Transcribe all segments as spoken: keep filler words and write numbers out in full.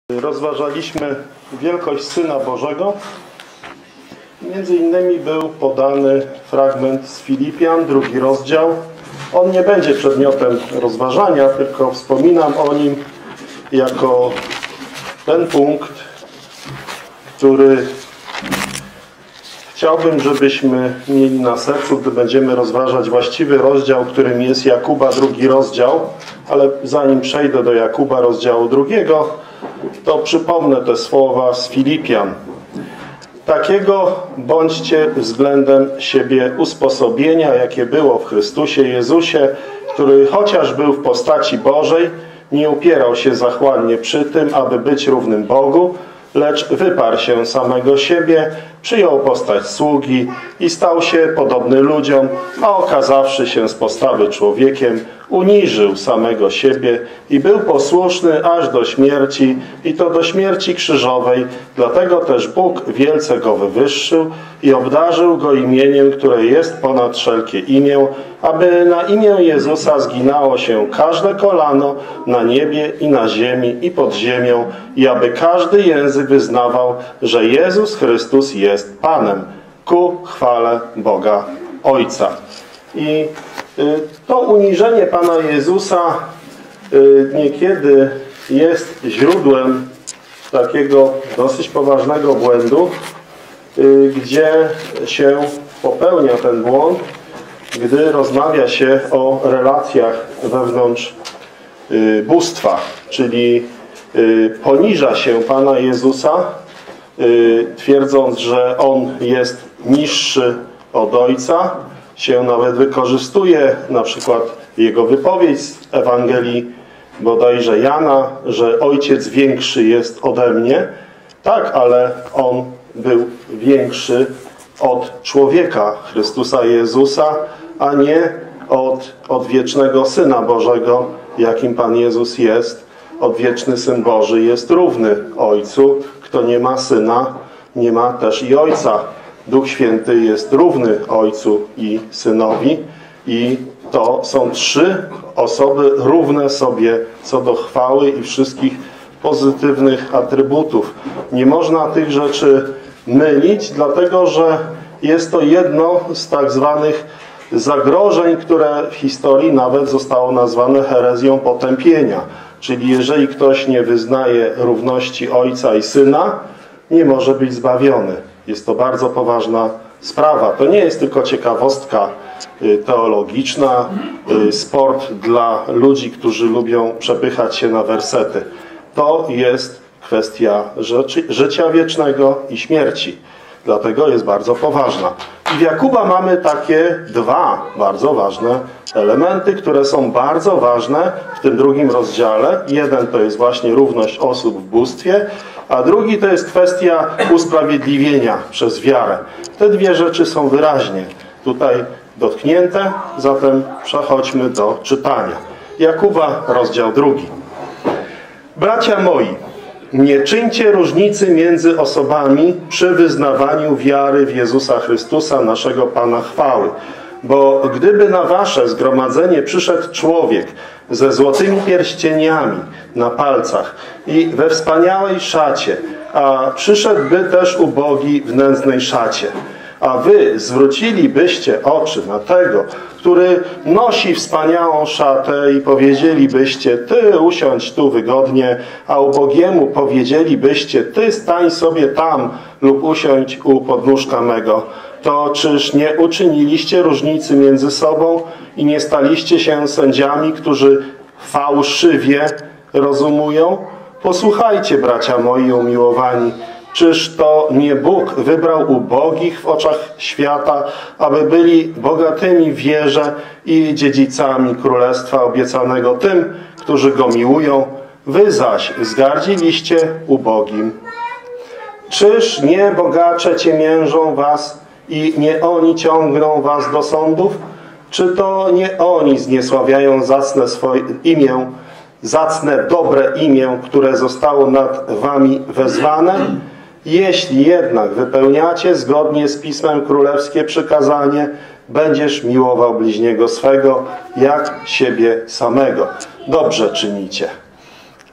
Rozważaliśmy wielkość Syna Bożego. Między innymi był podany fragment z Filipian, drugi rozdział. On nie będzie przedmiotem rozważania, tylko wspominam o nim jako ten punkt, który chciałbym, żebyśmy mieli na sercu, gdy będziemy rozważać właściwy rozdział, którym jest Jakuba, drugi rozdział. Ale zanim przejdę do Jakuba, rozdziału drugiego, to przypomnę te słowa z Filipian. Takiego bądźcie względem siebie usposobienia, jakie było w Chrystusie Jezusie, który chociaż był w postaci Bożej, nie upierał się zachłannie przy tym, aby być równym Bogu, lecz wyparł się samego siebie, przyjął postać sługi i stał się podobny ludziom, a okazawszy się z postawy człowiekiem, uniżył samego siebie i był posłuszny aż do śmierci, i to do śmierci krzyżowej. Dlatego też Bóg wielce go wywyższył i obdarzył go imieniem, które jest ponad wszelkie imię, aby na imię Jezusa zginało się każde kolano na niebie i na ziemi i pod ziemią, i aby każdy język wyznawał, że Jezus Chrystus jest Panem, ku chwale Boga Ojca. I to uniżenie Pana Jezusa niekiedy jest źródłem takiego dosyć poważnego błędu, gdzie się popełnia ten błąd, gdy rozmawia się o relacjach wewnątrz bóstwa, czyli poniża się Pana Jezusa, twierdząc, że On jest niższy od Ojca. Się nawet wykorzystuje na przykład jego wypowiedź z Ewangelii bodajże Jana, że Ojciec większy jest ode mnie. Tak, ale On był większy od człowieka, Chrystusa Jezusa, a nie od odwiecznego Syna Bożego, jakim Pan Jezus jest. Odwieczny Syn Boży jest równy Ojcu. Kto nie ma Syna, nie ma też i Ojca. Duch Święty jest równy Ojcu i Synowi, i to są trzy osoby równe sobie co do chwały i wszystkich pozytywnych atrybutów. Nie można tych rzeczy mylić, dlatego że jest to jedno z tak zwanych zagrożeń, które w historii nawet zostało nazwane herezją potępienia. Czyli jeżeli ktoś nie wyznaje równości Ojca i Syna, nie może być zbawiony. Jest to bardzo poważna sprawa. To nie jest tylko ciekawostka teologiczna, sport dla ludzi, którzy lubią przepychać się na wersety. To jest kwestia rzeczy, życia wiecznego i śmierci. Dlatego jest bardzo poważna. I w Jakuba mamy takie dwa bardzo ważne elementy, które są bardzo ważne w tym drugim rozdziale. Jeden to jest właśnie równość osób w bóstwie, a drugi to jest kwestia usprawiedliwienia przez wiarę. Te dwie rzeczy są wyraźnie tutaj dotknięte, zatem przechodźmy do czytania. Jakuba, rozdział drugi. Bracia moi, nie czyńcie różnicy między osobami przy wyznawaniu wiary w Jezusa Chrystusa, naszego Pana chwały. Bo gdyby na wasze zgromadzenie przyszedł człowiek ze złotymi pierścieniami na palcach i we wspaniałej szacie, a przyszedłby też ubogi w nędznej szacie, a wy zwrócilibyście oczy na tego, który nosi wspaniałą szatę, i powiedzielibyście: ty usiądź tu wygodnie, a ubogiemu powiedzielibyście: ty stań sobie tam lub usiądź u podnóżka mego, to czyż nie uczyniliście różnicy między sobą i nie staliście się sędziami, którzy fałszywie rozumują? Posłuchajcie, bracia moi umiłowani, czyż to nie Bóg wybrał ubogich w oczach świata, aby byli bogatymi w wierze i dziedzicami Królestwa obiecanego tym, którzy Go miłują? Wy zaś zgardziliście ubogim. Czyż nie bogacze ciemiężą was i nie oni ciągną was do sądów? Czy to nie oni zniesławiają zacne swoje imię, zacne, dobre imię, które zostało nad wami wezwane? Jeśli jednak wypełniacie zgodnie z Pismem królewskie przykazanie, będziesz miłował bliźniego swego jak siebie samego. Dobrze czynicie.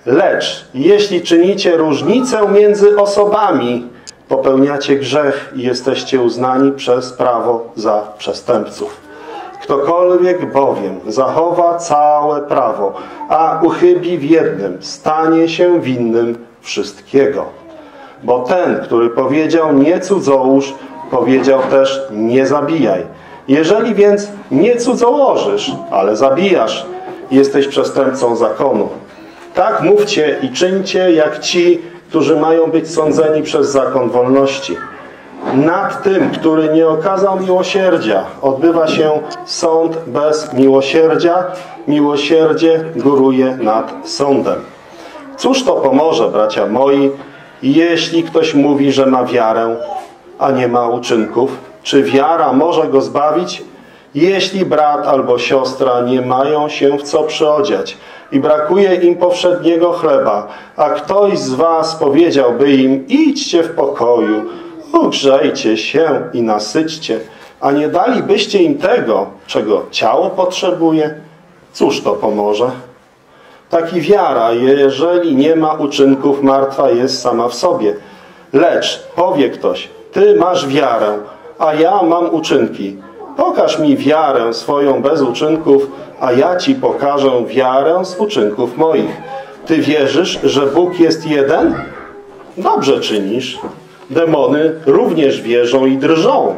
Lecz jeśli czynicie różnicę między osobami, popełniacie grzech i jesteście uznani przez prawo za przestępców. Ktokolwiek bowiem zachowa całe prawo, a uchybi w jednym, stanie się winnym wszystkiego. Bo ten, który powiedział nie cudzołóż, powiedział też nie zabijaj. Jeżeli więc nie cudzołożysz, ale zabijasz, jesteś przestępcą zakonu. Tak mówcie i czyńcie jak ci, którzy mają być sądzeni przez zakon wolności. Nad tym, który nie okazał miłosierdzia, odbywa się sąd bez miłosierdzia. Miłosierdzie góruje nad sądem. Cóż to pomoże, bracia moi, jeśli ktoś mówi, że ma wiarę, a nie ma uczynków? Czy wiara może go zbawić? Jeśli brat albo siostra nie mają się w co przyodziać i brakuje im powszedniego chleba, a ktoś z was powiedziałby im, idźcie w pokoju, ogrzejcie się i nasyćcie, a nie dalibyście im tego, czego ciało potrzebuje, cóż to pomoże? Taki wiara, jeżeli nie ma uczynków, martwa jest sama w sobie. Lecz powie ktoś, ty masz wiarę, a ja mam uczynki. Pokaż mi wiarę swoją bez uczynków, a ja ci pokażę wiarę z uczynków moich. Ty wierzysz, że Bóg jest jeden? Dobrze czynisz. Demony również wierzą i drżą.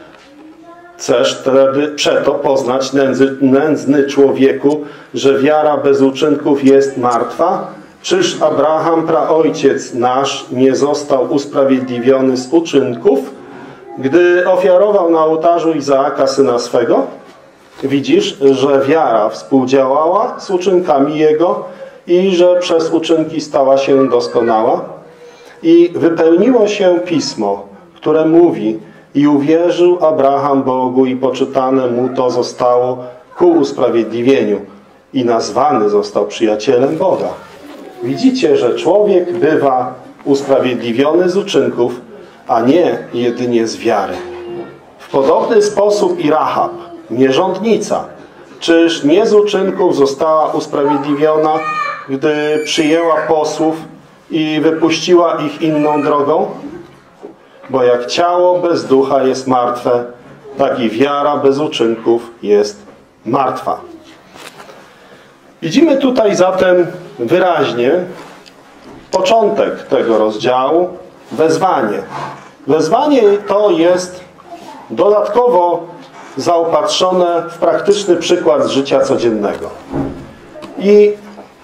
Chcesz wtedy przeto poznać, nędzy, nędzny człowieku, że wiara bez uczynków jest martwa? Czyż Abraham, praojciec nasz, nie został usprawiedliwiony z uczynków, gdy ofiarował na ołtarzu Izaaka, syna swego? Widzisz, że wiara współdziałała z uczynkami jego i że przez uczynki stała się doskonała? I wypełniło się Pismo, które mówi, i uwierzył Abraham Bogu i poczytane mu to zostało ku usprawiedliwieniu i nazwany został przyjacielem Boga. Widzicie, że człowiek bywa usprawiedliwiony z uczynków, a nie jedynie z wiary. W podobny sposób i Rahab, nierządnica, czyż nie z uczynków została usprawiedliwiona, gdy przyjęła posłów i wypuściła ich inną drogą? Bo jak ciało bez ducha jest martwe, tak i wiara bez uczynków jest martwa. Widzimy tutaj zatem wyraźnie początek tego rozdziału, wezwanie. Wezwanie to jest dodatkowo zaopatrzone w praktyczny przykład z życia codziennego. I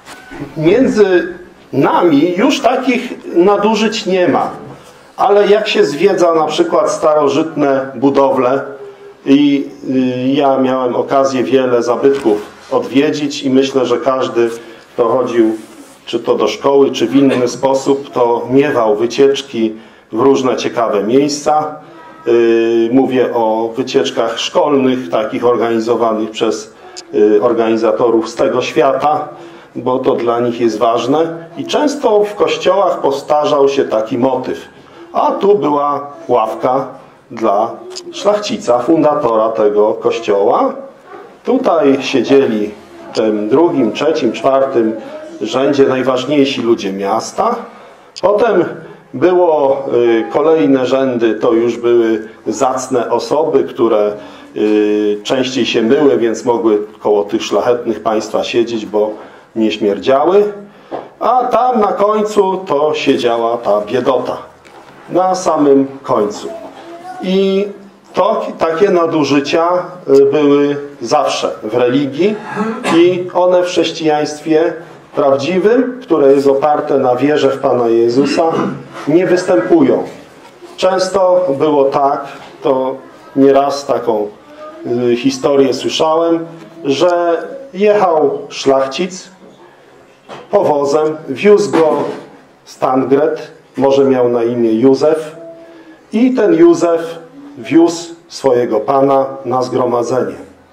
między nami już takich nadużyć nie ma. Ale jak się zwiedza na przykład starożytne budowle i ja miałem okazję wiele zabytków odwiedzić i myślę, że każdy, kto chodził czy to do szkoły, czy w inny sposób, to miewał wycieczki w różne ciekawe miejsca. Mówię o wycieczkach szkolnych, takich organizowanych przez organizatorów z tego świata, bo to dla nich jest ważne. I często w kościołach powtarzał się taki motyw. A tu była ławka dla szlachcica, fundatora tego kościoła. Tutaj siedzieli w tym drugim, trzecim, czwartym rzędzie najważniejsi ludzie miasta. Potem było y, kolejne rzędy, to już były zacne osoby, które y, częściej się myły, więc mogły koło tych szlachetnych państwa siedzieć, bo nie śmierdziały. A tam na końcu to siedziała ta biedota. Na samym końcu. I to, takie nadużycia były zawsze w religii i one w chrześcijaństwie prawdziwym, które jest oparte na wierze w Pana Jezusa, nie występują. Często było tak, to nieraz taką y, historię słyszałem, że jechał szlachcic powozem, wiózł go Stangret, może miał na imię Józef, i ten Józef wiózł swojego pana na zgromadzenie.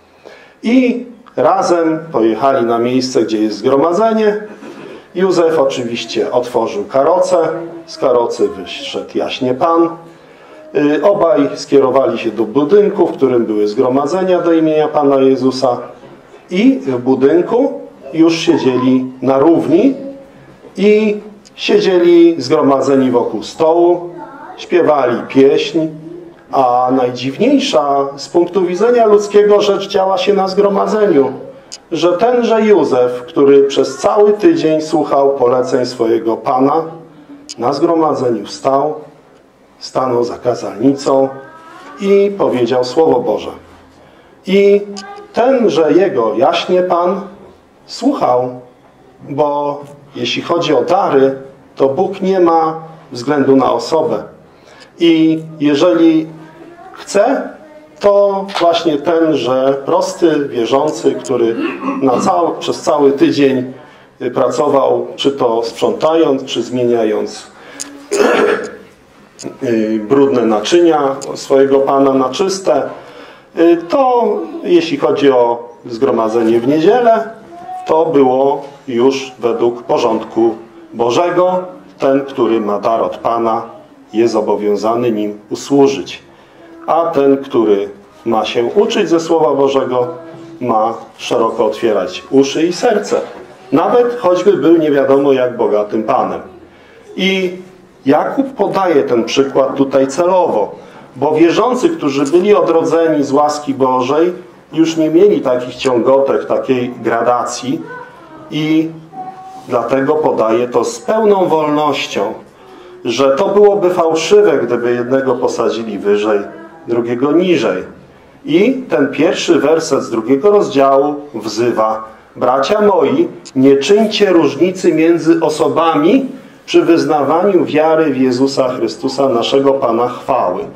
I razem pojechali na miejsce, gdzie jest zgromadzenie. Józef oczywiście otworzył karocę, z karocy wyszedł jaśnie Pan. Obaj skierowali się do budynku, w którym były zgromadzenia do imienia Pana Jezusa, i w budynku już siedzieli na równi i siedzieli zgromadzeni wokół stołu, śpiewali pieśń, a najdziwniejsza z punktu widzenia ludzkiego rzecz działa się na zgromadzeniu, że tenże Józef, który przez cały tydzień słuchał poleceń swojego Pana, na zgromadzeniu wstał, stanął za kazalnicą i powiedział Słowo Boże. I tenże jego jaśnie Pan słuchał, bo jeśli chodzi o dary, to Bóg nie ma względu na osobę. I jeżeli chce, to właśnie tenże prosty wierzący, który na cały, przez cały tydzień pracował, czy to sprzątając, czy zmieniając brudne naczynia swojego Pana na czyste, to jeśli chodzi o zgromadzenie w niedzielę, to było już według porządku Bożego. Ten, który ma dar od Pana, jest zobowiązany nim usłużyć. A ten, który ma się uczyć ze Słowa Bożego, ma szeroko otwierać uszy i serce. Nawet choćby był nie wiadomo jak bogatym Panem. I Jakub podaje ten przykład tutaj celowo, bo wierzący, którzy byli odrodzeni z łaski Bożej, już nie mieli takich ciągotek, takiej gradacji i dlatego podaje to z pełną wolnością, że to byłoby fałszywe, gdyby jednego posadzili wyżej, drugiego niżej. I ten pierwszy werset z drugiego rozdziału wzywa: bracia moi, nie czyńcie różnicy między osobami przy wyznawaniu wiary w Jezusa Chrystusa, naszego Pana chwały.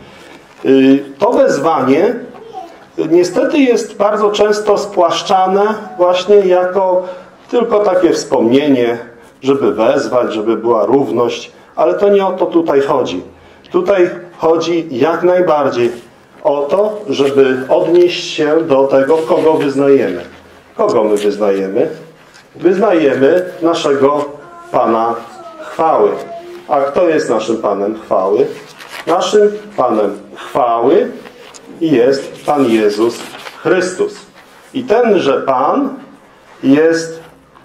To wezwanie niestety jest bardzo często spłaszczane właśnie jako tylko takie wspomnienie, żeby wezwać, żeby była równość, ale to nie o to tutaj chodzi. Tutaj chodzi jak najbardziej o to, żeby odnieść się do tego, kogo wyznajemy. Kogo my wyznajemy? Wyznajemy naszego Pana chwały. A kto jest naszym Panem chwały? Naszym Panem chwały jest Pan Jezus Chrystus. I tenże Pan jest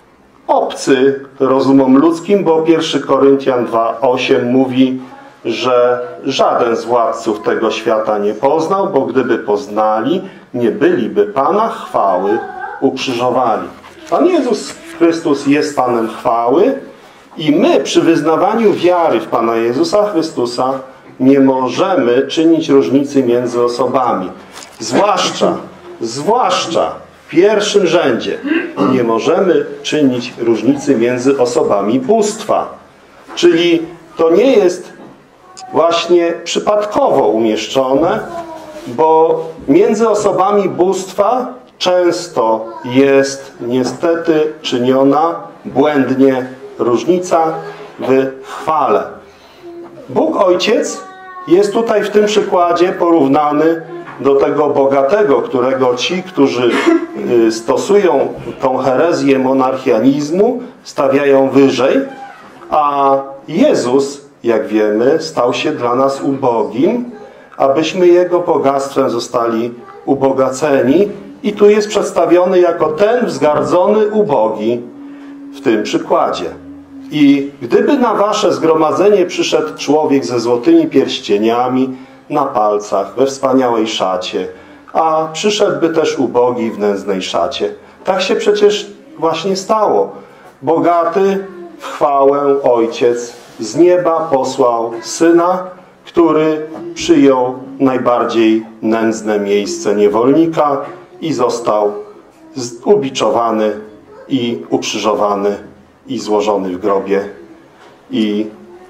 obcy rozumom ludzkim, bo pierwszy Koryntian dwa osiem mówi, że żaden z władców tego świata nie poznał, bo gdyby poznali, nie byliby Pana chwały ukrzyżowali. Pan Jezus Chrystus jest Panem chwały i my przy wyznawaniu wiary w Pana Jezusa Chrystusa nie możemy czynić różnicy między osobami. Zwłaszcza, zwłaszcza w pierwszym rzędzie nie możemy czynić różnicy między osobami bóstwa. Czyli to nie jest właśnie przypadkowo umieszczone, bo między osobami bóstwa często jest niestety czyniona błędnie różnica w chwale. Bóg Ojciec jest tutaj w tym przykładzie porównany do tego bogatego, którego ci, którzy stosują tą herezję monarchianizmu, stawiają wyżej, a Jezus, jak wiemy, stał się dla nas ubogim, abyśmy Jego bogactwem zostali ubogaceni. I tu jest przedstawiony jako ten wzgardzony ubogi w tym przykładzie. I gdyby na wasze zgromadzenie przyszedł człowiek ze złotymi pierścieniami na palcach, we wspaniałej szacie, a przyszedłby też ubogi w nędznej szacie. Tak się przecież właśnie stało. Bogaty w chwałę Ojciec z nieba posłał Syna, który przyjął najbardziej nędzne miejsce niewolnika i został ubiczowany i ukrzyżowany i złożony w grobie. I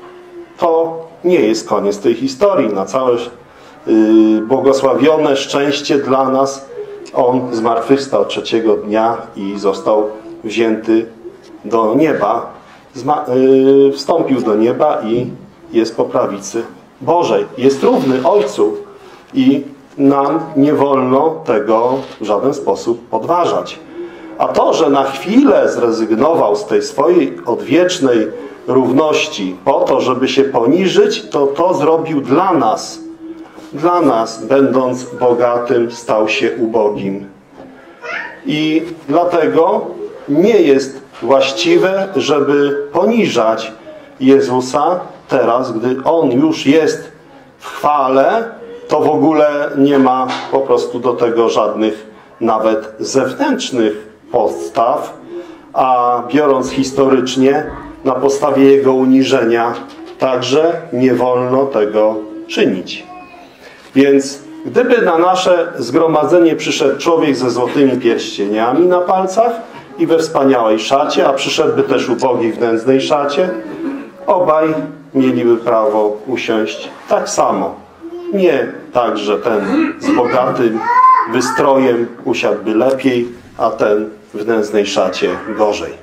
to nie jest koniec tej historii. Na całe yy, błogosławione szczęście dla nas On zmartwychwstał trzeciego dnia i został wzięty do nieba. Zma yy, wstąpił do nieba i jest po prawicy Bożej. Jest równy Ojcu i nam nie wolno tego w żaden sposób podważać. A to, że na chwilę zrezygnował z tej swojej odwiecznej równości po to, żeby się poniżyć, to to zrobił dla nas. Dla nas, będąc bogatym, stał się ubogim. I dlatego nie jest właściwe, żeby poniżać Jezusa teraz, gdy On już jest w chwale, to w ogóle nie ma po prostu do tego żadnych nawet zewnętrznych podstaw, a biorąc historycznie, na podstawie Jego uniżenia także nie wolno tego czynić. Więc gdyby na nasze zgromadzenie przyszedł człowiek ze złotymi pierścieniami na palcach i we wspaniałej szacie, a przyszedłby też ubogi w nędznej szacie, obaj mieliby prawo usiąść tak samo. Nie tak, że ten z bogatym wystrojem usiadłby lepiej, a ten w nędznej szacie gorzej.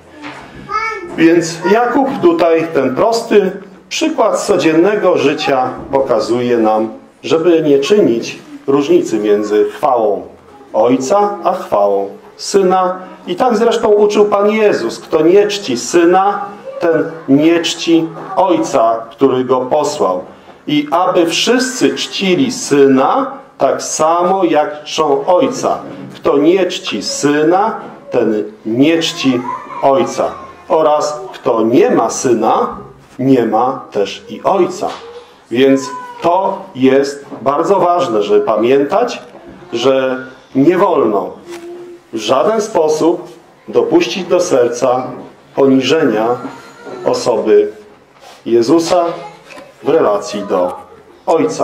Więc Jakub tutaj ten prosty przykład z codziennego życia pokazuje nam, żeby nie czynić różnicy między chwałą Ojca, a chwałą Syna. I tak zresztą uczył Pan Jezus. Kto nie czci Syna, ten nie czci Ojca, który Go posłał. I aby wszyscy czcili Syna, tak samo jak czczą Ojca. Kto nie czci Syna, ten nie czci Ojca. Oraz kto nie ma Syna, nie ma też i Ojca. Więc to jest bardzo ważne, żeby pamiętać, że nie wolno w żaden sposób dopuścić do serca poniżenia osoby Jezusa w relacji do Ojca.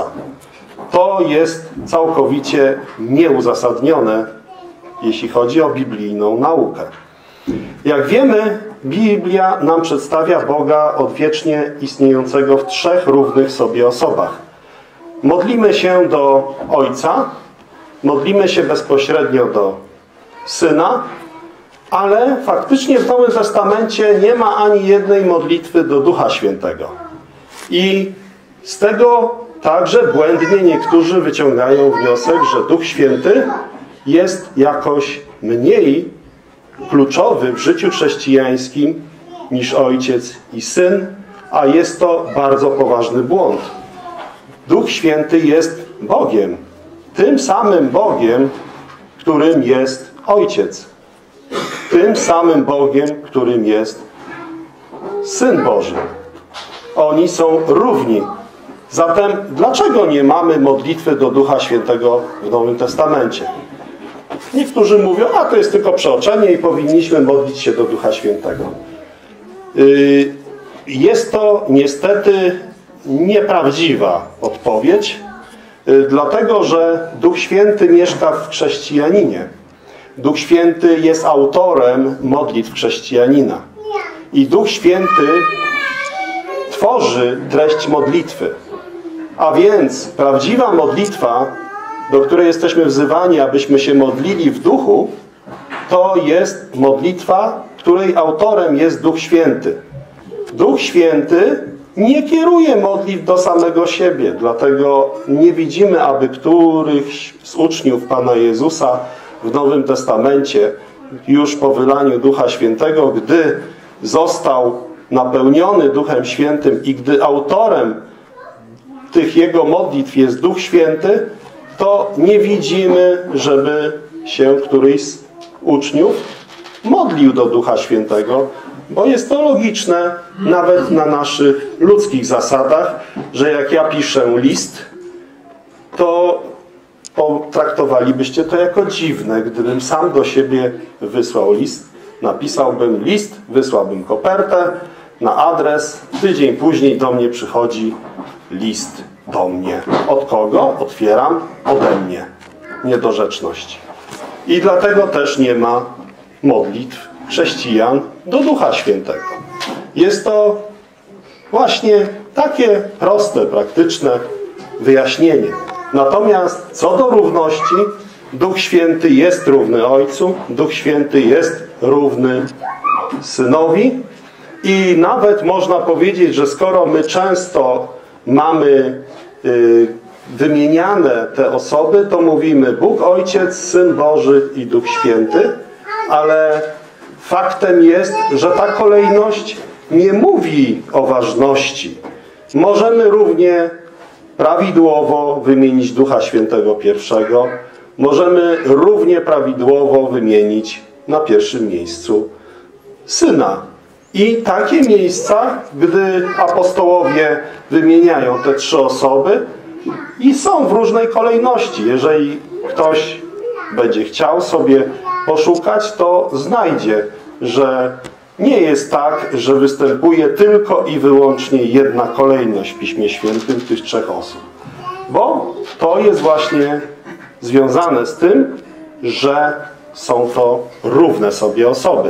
To jest całkowicie nieuzasadnione, jeśli chodzi o biblijną naukę. Jak wiemy, Biblia nam przedstawia Boga odwiecznie istniejącego w trzech równych sobie osobach. Modlimy się do Ojca, modlimy się bezpośrednio do Syna, ale faktycznie w Nowym Testamencie nie ma ani jednej modlitwy do Ducha Świętego. I z tego także błędnie niektórzy wyciągają wniosek, że Duch Święty jest jakoś mniej kluczowy w życiu chrześcijańskim niż Ojciec i Syn, a jest to bardzo poważny błąd. Duch Święty jest Bogiem. Tym samym Bogiem, którym jest Ojciec. Tym samym Bogiem, którym jest Syn Boży. Oni są równi. Zatem dlaczego nie mamy modlitwy do Ducha Świętego w Nowym Testamencie? Niektórzy mówią, a to jest tylko przeoczenie i powinniśmy modlić się do Ducha Świętego. Jest to niestety nieprawdziwa odpowiedź, dlatego że Duch Święty mieszka w chrześcijaninie. Duch Święty jest autorem modlitw chrześcijanina. I Duch Święty tworzy treść modlitwy. A więc prawdziwa modlitwa, do której jesteśmy wzywani, abyśmy się modlili w duchu, to jest modlitwa, której autorem jest Duch Święty. Duch Święty nie kieruje modlitw do samego siebie. Dlatego nie widzimy, aby któryś z uczniów Pana Jezusa w Nowym Testamencie już po wylaniu Ducha Świętego, gdy został napełniony Duchem Świętym i gdy autorem tych jego modlitw jest Duch Święty, to nie widzimy, żeby się któryś z uczniów modlił do Ducha Świętego, bo jest to logiczne nawet na naszych ludzkich zasadach, że jak ja piszę list, to potraktowalibyście to jako dziwne, gdybym sam do siebie wysłał list. Napisałbym list, wysłałbym kopertę na adres, tydzień później do mnie przychodzi list do mnie. Od kogo? Otwieram ode mnie. Niedorzeczność. I dlatego też nie ma modlitw chrześcijan do Ducha Świętego. Jest to właśnie takie proste, praktyczne wyjaśnienie. Natomiast co do równości, Duch Święty jest równy Ojcu, Duch Święty jest równy Synowi i nawet można powiedzieć, że skoro my często mamy y, wymieniane te osoby, to mówimy Bóg Ojciec, Syn Boży i Duch Święty, ale faktem jest, że ta kolejność nie mówi o ważności. Możemy równie prawidłowo wymienić Ducha Świętego pierwszego, możemy równie prawidłowo wymienić na pierwszym miejscu Syna. I takie miejsca, gdy apostołowie wymieniają te trzy osoby i są w różnej kolejności. Jeżeli ktoś będzie chciał sobie poszukać, to znajdzie, że nie jest tak, że występuje tylko i wyłącznie jedna kolejność w Piśmie Świętym tych trzech osób. Bo to jest właśnie związane z tym, że są to równe sobie osoby.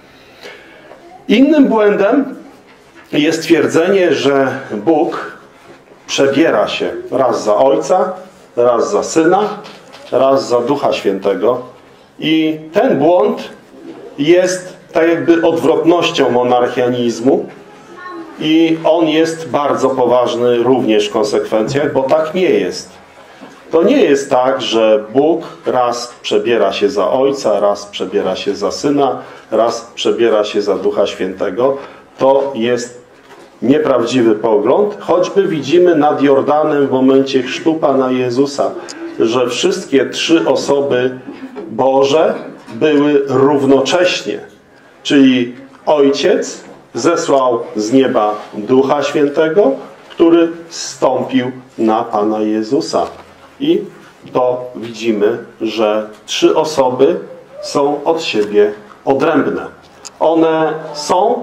Innym błędem jest twierdzenie, że Bóg przebiera się raz za Ojca, raz za Syna, raz za Ducha Świętego. I ten błąd jest tak jakby odwrotnością monarchianizmu i on jest bardzo poważny również w konsekwencjach, bo tak nie jest. To nie jest tak, że Bóg raz przebiera się za Ojca, raz przebiera się za Syna, raz przebiera się za Ducha Świętego. To jest nieprawdziwy pogląd, choćby widzimy nad Jordanem w momencie chrztu Pana Jezusa, że wszystkie trzy osoby Boże były równocześnie. Czyli Ojciec zesłał z nieba Ducha Świętego, który zstąpił na Pana Jezusa. I to widzimy, że trzy osoby są od siebie odrębne. One są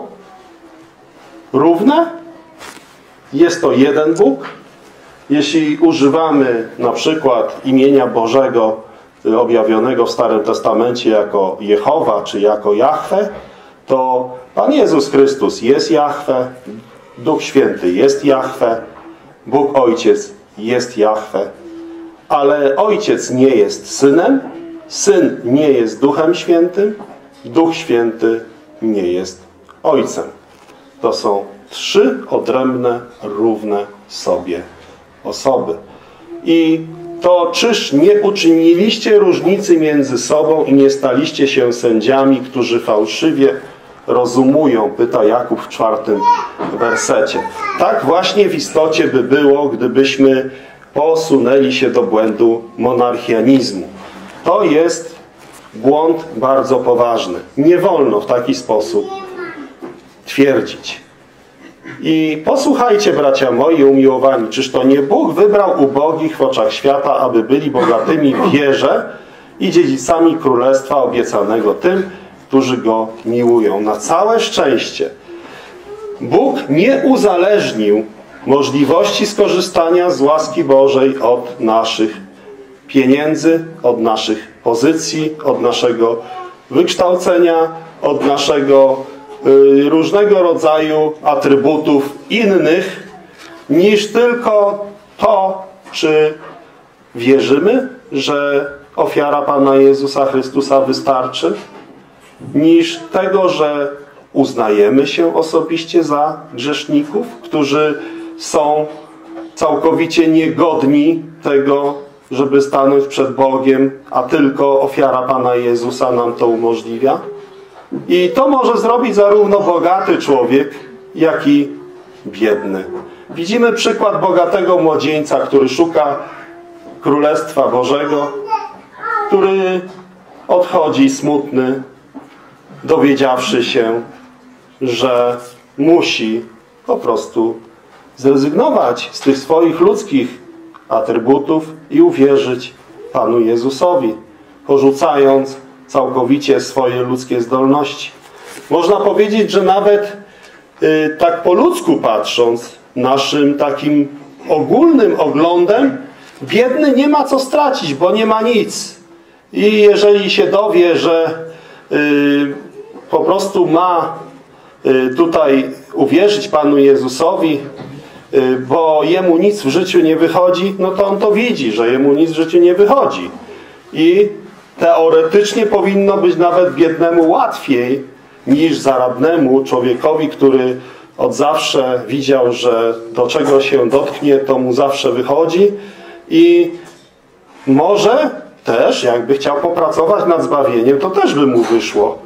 równe. Jest to jeden Bóg. Jeśli używamy na przykład imienia Bożego objawionego w Starym Testamencie jako Jehowa czy jako Jahwe, to Pan Jezus Chrystus jest Jahwe, Duch Święty jest Jahwe, Bóg Ojciec jest Jahwe, ale Ojciec nie jest Synem, Syn nie jest Duchem Świętym, Duch Święty nie jest Ojcem. To są trzy odrębne, równe sobie osoby. I to czyż nie uczyniliście różnicy między sobą i nie staliście się sędziami, którzy fałszywie rozumują? Pyta Jakub w czwartym wersecie. Tak właśnie w istocie by było, gdybyśmy posunęli się do błędu monarchianizmu. To jest błąd bardzo poważny. Nie wolno w taki sposób twierdzić. I posłuchajcie, bracia moi umiłowani, czyż to nie Bóg wybrał ubogich w oczach świata, aby byli bogatymi w wierze i dziedzicami królestwa obiecanego tym, którzy Go miłują. Na całe szczęście Bóg nie uzależnił możliwości skorzystania z łaski Bożej od naszych pieniędzy, od naszych pozycji, od naszego wykształcenia, od naszego y, różnego rodzaju atrybutów innych, niż tylko to, czy wierzymy, że ofiara Pana Jezusa Chrystusa wystarczy, niż tego, że uznajemy się osobiście za grzeszników, którzy są całkowicie niegodni tego, żeby stanąć przed Bogiem, a tylko ofiara Pana Jezusa nam to umożliwia. I to może zrobić zarówno bogaty człowiek, jak i biedny. Widzimy przykład bogatego młodzieńca, który szuka Królestwa Bożego, który odchodzi smutny, dowiedziawszy się, że musi po prostu zrezygnować z tych swoich ludzkich atrybutów i uwierzyć Panu Jezusowi, porzucając całkowicie swoje ludzkie zdolności. Można powiedzieć, że nawet y, tak po ludzku patrząc, naszym takim ogólnym oglądem, biedny nie ma co stracić, bo nie ma nic. I jeżeli się dowie, że y, po prostu ma y, tutaj uwierzyć Panu Jezusowi, y, bo jemu nic w życiu nie wychodzi, no to on to widzi, że jemu nic w życiu nie wychodzi. I teoretycznie powinno być nawet biednemu łatwiej niż zaradnemu człowiekowi, który od zawsze widział, że do czego się dotknie, to mu zawsze wychodzi i może też, jakby chciał popracować nad zbawieniem, to też by mu wyszło.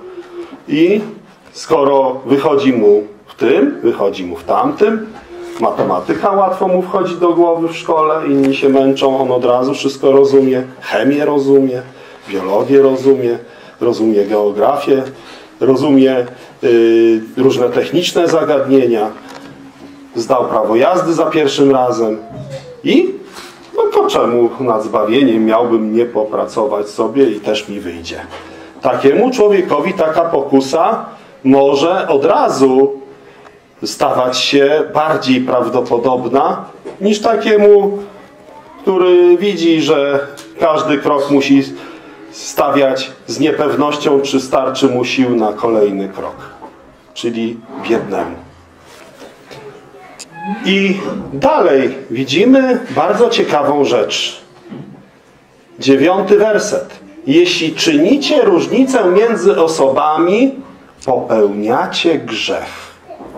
I skoro wychodzi mu w tym, wychodzi mu w tamtym, matematyka łatwo mu wchodzi do głowy w szkole, inni się męczą, on od razu wszystko rozumie, chemię rozumie, biologię rozumie, rozumie geografię, rozumie yy, różne techniczne zagadnienia, zdał prawo jazdy za pierwszym razem i no to czemu nad zbawieniem miałbym nie popracować sobie i też mi wyjdzie. Takiemu człowiekowi taka pokusa może od razu stawać się bardziej prawdopodobna niż takiemu, który widzi, że każdy krok musi stawiać z niepewnością, czy starczy mu sił na kolejny krok, czyli biednemu. I dalej widzimy bardzo ciekawą rzecz. Dziewiąty werset. Jeśli czynicie różnicę między osobami, popełniacie grzech.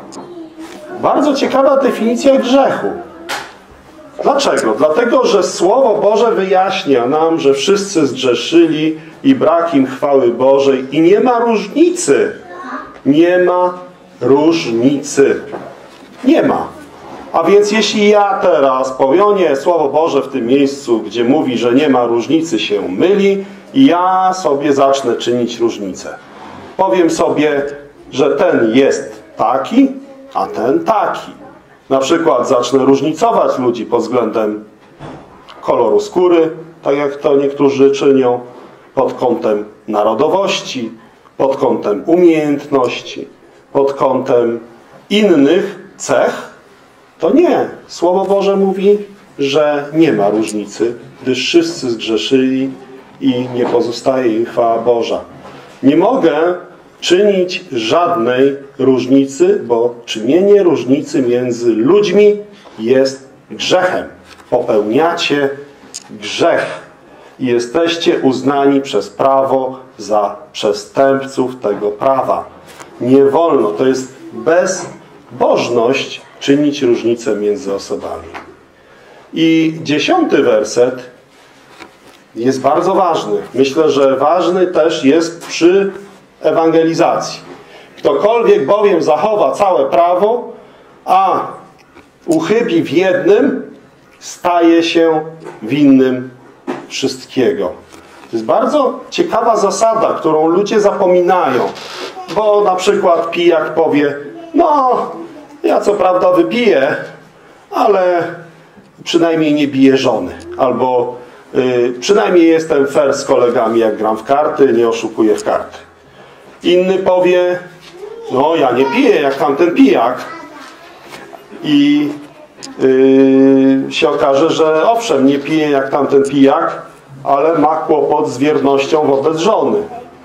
Bardzo ciekawa definicja grzechu. Dlaczego? Dlatego, że Słowo Boże wyjaśnia nam, że wszyscy zgrzeszyli i brak im chwały Bożej i nie ma różnicy. Nie ma różnicy. Nie ma. A więc jeśli ja teraz powionię Słowo Boże w tym miejscu, gdzie mówi, że nie ma różnicy, się myli i ja sobie zacznę czynić różnicę. Powiem sobie, że ten jest taki, a ten taki. Na przykład zacznę różnicować ludzi pod względem koloru skóry, tak jak to niektórzy czynią, pod kątem narodowości, pod kątem umiejętności, pod kątem innych cech. To nie. Słowo Boże mówi, że nie ma różnicy, gdyż wszyscy zgrzeszyli i nie pozostaje im chwała Boża. Nie mogę czynić żadnej różnicy, bo czynienie różnicy między ludźmi jest grzechem. Popełniacie grzech i jesteście uznani przez prawo za przestępców tego prawa. Nie wolno. To jest bezbożność czynić różnicę między osobami. I dziesiąty werset jest bardzo ważny. Myślę, że ważny też jest przy ewangelizacji. Ktokolwiek bowiem zachowa całe prawo, a uchybi w jednym, staje się winnym wszystkiego. To jest bardzo ciekawa zasada, którą ludzie zapominają. Bo na przykład pijak powie, no, ja co prawda wypiję, ale przynajmniej nie biję żony. Albo y, przynajmniej jestem fair z kolegami, jak gram w karty, nie oszukuję w karty. Inny powie, no ja nie piję jak tamten pijak. I yy, się okaże, że owszem, nie pije jak tamten pijak, ale ma kłopot z wiernością wobec żony.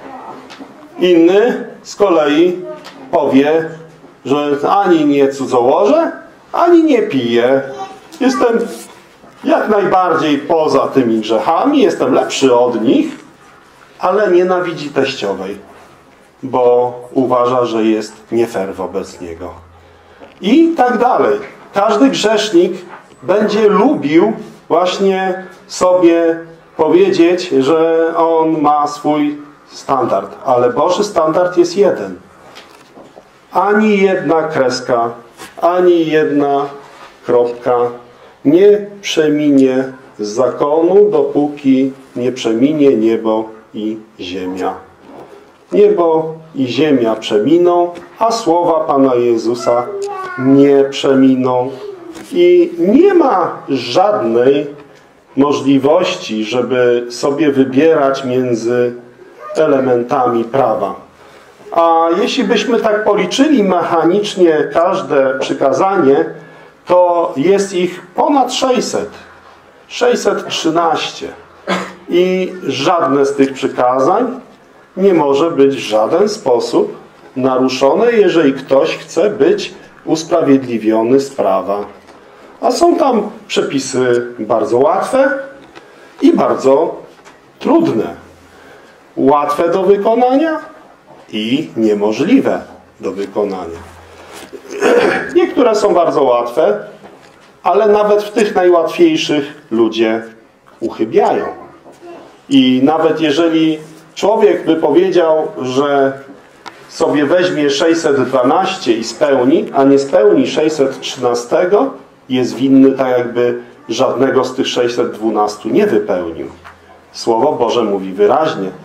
Inny z kolei powie, że ani nie cudzołożę, ani nie piję. Jestem jak najbardziej poza tymi grzechami, jestem lepszy od nich, ale nienawidzi teściowej, bo uważa, że jest nie fair wobec niego. I tak dalej. Każdy grzesznik będzie lubił właśnie sobie powiedzieć, że on ma swój standard. Ale Boży standard jest jeden. Ani jedna kreska, ani jedna kropka nie przeminie z zakonu, dopóki nie przeminie niebo i ziemia. Niebo i ziemia przeminą, a słowa Pana Jezusa nie przeminą. I nie ma żadnej możliwości, żeby sobie wybierać między elementami prawa. A jeśli byśmy tak policzyli mechanicznie każde przykazanie, to jest ich ponad sześćset. sześćset trzynaście. I żadne z tych przykazań nie może być w żaden sposób naruszone, jeżeli ktoś chce być usprawiedliwiony z prawa. A są tam przepisy bardzo łatwe i bardzo trudne. Łatwe do wykonania i niemożliwe do wykonania. Niektóre są bardzo łatwe, ale nawet w tych najłatwiejszych ludzie uchybiają. I nawet jeżeli człowiek by powiedział, że sobie weźmie sześćset dwanaście i spełni, a nie spełni sześćset trzynaście, jest winny tak jakby żadnego z tych sześćset dwunastu nie wypełnił. Słowo Boże mówi wyraźnie,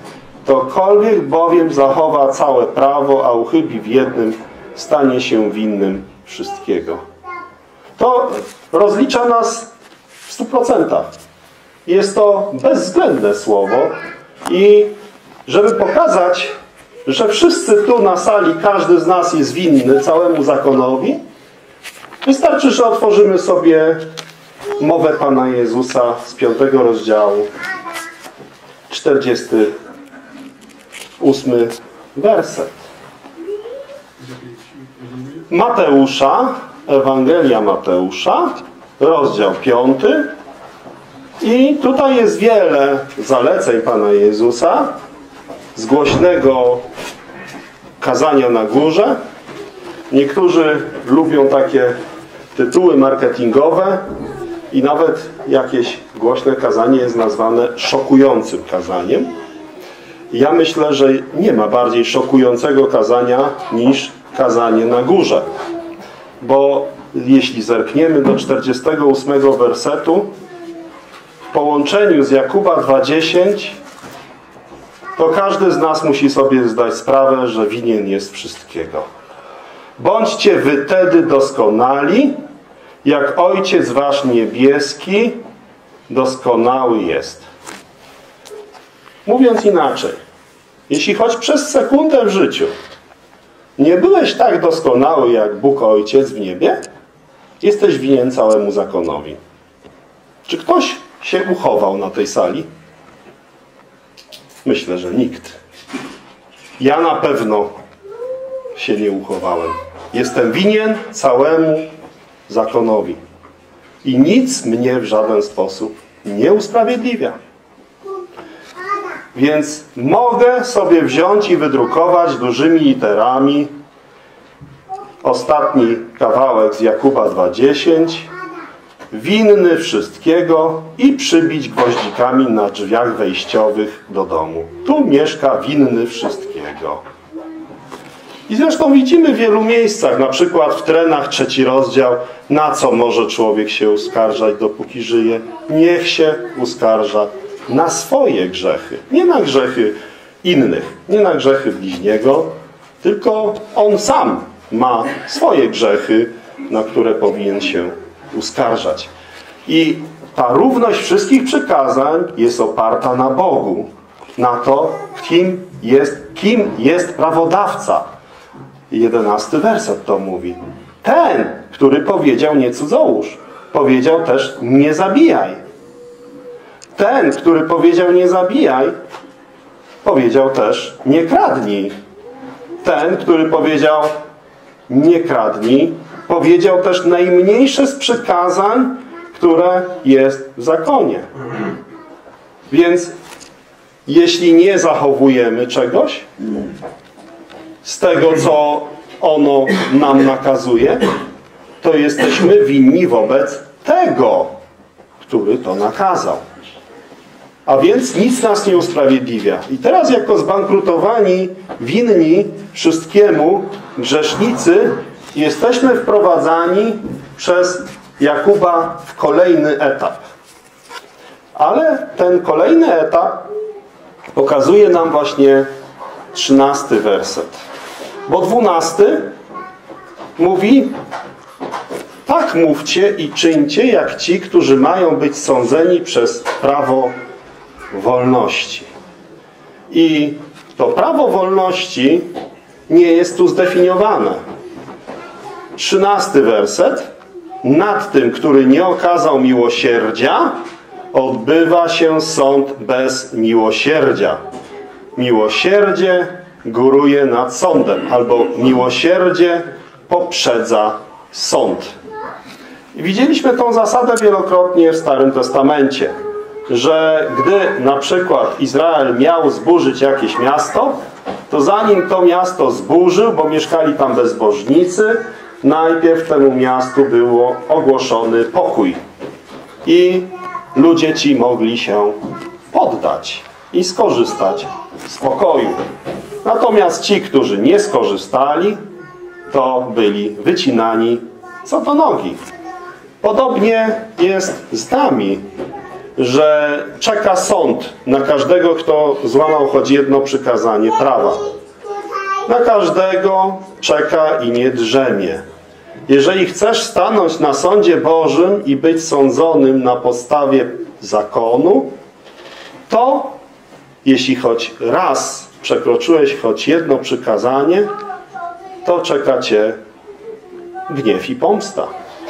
Ktokolwiek bowiem zachowa całe prawo, a uchybi w jednym, stanie się winnym wszystkiego. To rozlicza nas w stu procentach. Jest to bezwzględne słowo i żeby pokazać, że wszyscy tu na sali, każdy z nas jest winny całemu zakonowi, wystarczy, że otworzymy sobie mowę Pana Jezusa z piątego rozdziału, czterdziesty ósmy werset. Mateusza, Ewangelia Mateusza, rozdział piąty. I tutaj jest wiele zaleceń Pana Jezusa z głośnego kazania na górze. Niektórzy lubią takie tytuły marketingowe i nawet jakieś głośne kazanie jest nazwane szokującym kazaniem. Ja myślę, że nie ma bardziej szokującego kazania niż kazanie na górze. Bo jeśli zerkniemy do czterdziestego ósmego wersetu, w połączeniu z Jakuba dwa dziesięć, to każdy z nas musi sobie zdać sprawę, że winien jest wszystkiego. Bądźcie wy tedy doskonali, jak Ojciec wasz niebieski doskonały jest. Mówiąc inaczej, jeśli choć przez sekundę w życiu nie byłeś tak doskonały jak Bóg Ojciec w niebie, jesteś winien całemu zakonowi. Czy ktoś się uchował na tej sali? Myślę, że nikt. Ja na pewno się nie uchowałem. Jestem winien całemu zakonowi. I nic mnie w żaden sposób nie usprawiedliwia. Więc mogę sobie wziąć i wydrukować dużymi literami ostatni kawałek z Jakuba dwa dziesięć, winny wszystkiego, i przybić gwoździkami na drzwiach wejściowych do domu. Tu mieszka winny wszystkiego. I zresztą widzimy w wielu miejscach, na przykład w Trenach, trzeci rozdział, na co może człowiek się uskarżać, dopóki żyje. Niech się uskarża na swoje grzechy. Nie na grzechy innych, nie na grzechy bliźniego, tylko on sam ma swoje grzechy, na które powinien się uskarżać. I ta równość wszystkich przykazań jest oparta na Bogu. Na to, kim jest, kim jest prawodawca. Jedenasty werset to mówi. Ten, który powiedział nie cudzołóż, powiedział też nie zabijaj. Ten, który powiedział nie zabijaj, powiedział też nie kradnij. Ten, który powiedział nie kradnij, powiedział też najmniejsze z przykazań, które jest w zakonie. Więc jeśli nie zachowujemy czegoś z tego, co ono nam nakazuje, to jesteśmy winni wobec tego, który to nakazał. A więc nic nas nie usprawiedliwia. I teraz jako zbankrutowani, winni wszystkiemu grzesznicy jesteśmy wprowadzani przez Jakuba w kolejny etap. Ale ten kolejny etap pokazuje nam właśnie trzynasty werset. Bo dwunasty mówi: tak mówcie i czyńcie, jak ci, którzy mają być sądzeni przez prawo wolności. I to prawo wolności nie jest tu zdefiniowane. Trzynasty werset. Nad tym, który nie okazał miłosierdzia, odbywa się sąd bez miłosierdzia. Miłosierdzie góruje nad sądem, albo miłosierdzie poprzedza sąd. I widzieliśmy tą zasadę wielokrotnie w Starym Testamencie, że gdy na przykład Izrael miał zburzyć jakieś miasto, to zanim to miasto zburzył, bo mieszkali tam bezbożnicy, najpierw temu miastu było ogłoszony pokój. I ludzie ci mogli się poddać i skorzystać z pokoju. Natomiast ci, którzy nie skorzystali, to byli wycinani co do nogi. Podobnie jest z nami. że czeka sąd na każdego, kto złamał choć jedno przykazanie prawa. Na każdego czeka i nie drzemie. Jeżeli chcesz stanąć na sądzie Bożym i być sądzonym na podstawie zakonu, to jeśli choć raz przekroczyłeś choć jedno przykazanie, to czeka cię gniew i pomsta.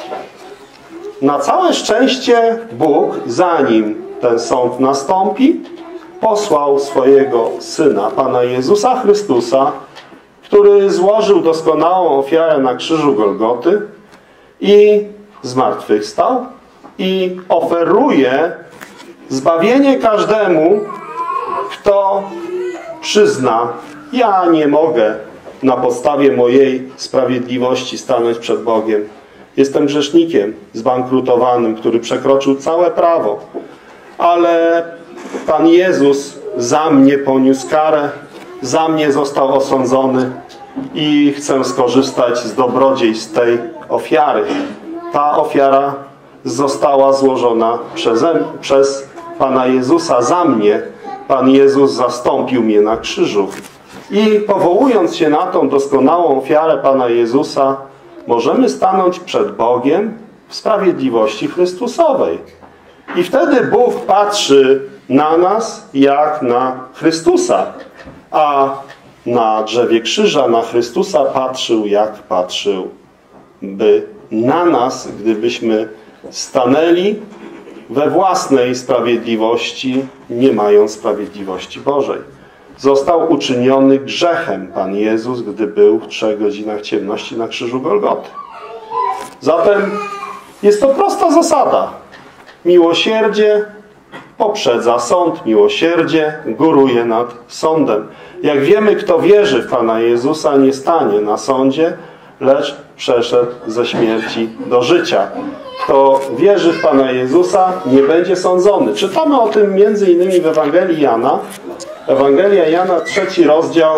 Na całe szczęście Bóg, zanim ten sąd nastąpi, posłał swojego Syna, Pana Jezusa Chrystusa, który złożył doskonałą ofiarę na krzyżu Golgoty i zmartwychwstał i oferuje zbawienie każdemu, kto przyzna: ja nie mogę na podstawie mojej sprawiedliwości stanąć przed Bogiem. Jestem grzesznikiem zbankrutowanym, który przekroczył całe prawo. Ale Pan Jezus za mnie poniósł karę, za mnie został osądzony i chcę skorzystać z dobrodziejstw tej ofiary. Ta ofiara została złożona przeze, przez Pana Jezusa za mnie. Pan Jezus zastąpił mnie na krzyżu. I powołując się na tą doskonałą ofiarę Pana Jezusa, możemy stanąć przed Bogiem w sprawiedliwości Chrystusowej. I wtedy Bóg patrzy na nas jak na Chrystusa, a na drzewie krzyża na Chrystusa patrzył jak patrzył, by na nas, gdybyśmy stanęli we własnej sprawiedliwości, nie mając sprawiedliwości Bożej. Został uczyniony grzechem Pan Jezus, gdy był w trzech godzinach ciemności na krzyżu Golgoty. Zatem jest to prosta zasada. Miłosierdzie poprzedza sąd, miłosierdzie góruje nad sądem. Jak wiemy, kto wierzy w Pana Jezusa, nie stanie na sądzie, lecz przeszedł ze śmierci do życia. Kto wierzy w Pana Jezusa, nie będzie sądzony. Czytamy o tym między innymi w Ewangelii Jana. Ewangelia Jana, trzeci rozdział,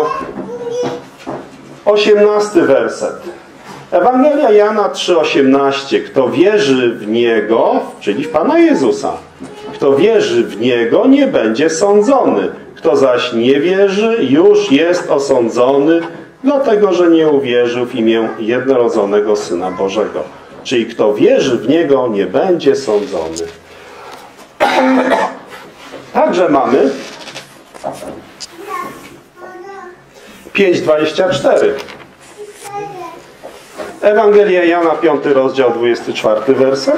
osiemnasty werset. Ewangelia Jana trzy osiemnaście. Kto wierzy w Niego, czyli w Pana Jezusa, kto wierzy w Niego, nie będzie sądzony. Kto zaś nie wierzy, już jest osądzony, dlatego że nie uwierzył w imię jednorodzonego Syna Bożego. Czyli kto wierzy w Niego, nie będzie sądzony. Także mamy pięć dwadzieścia cztery. Ewangelia Jana, piąty rozdział, dwudziesty czwarty werset.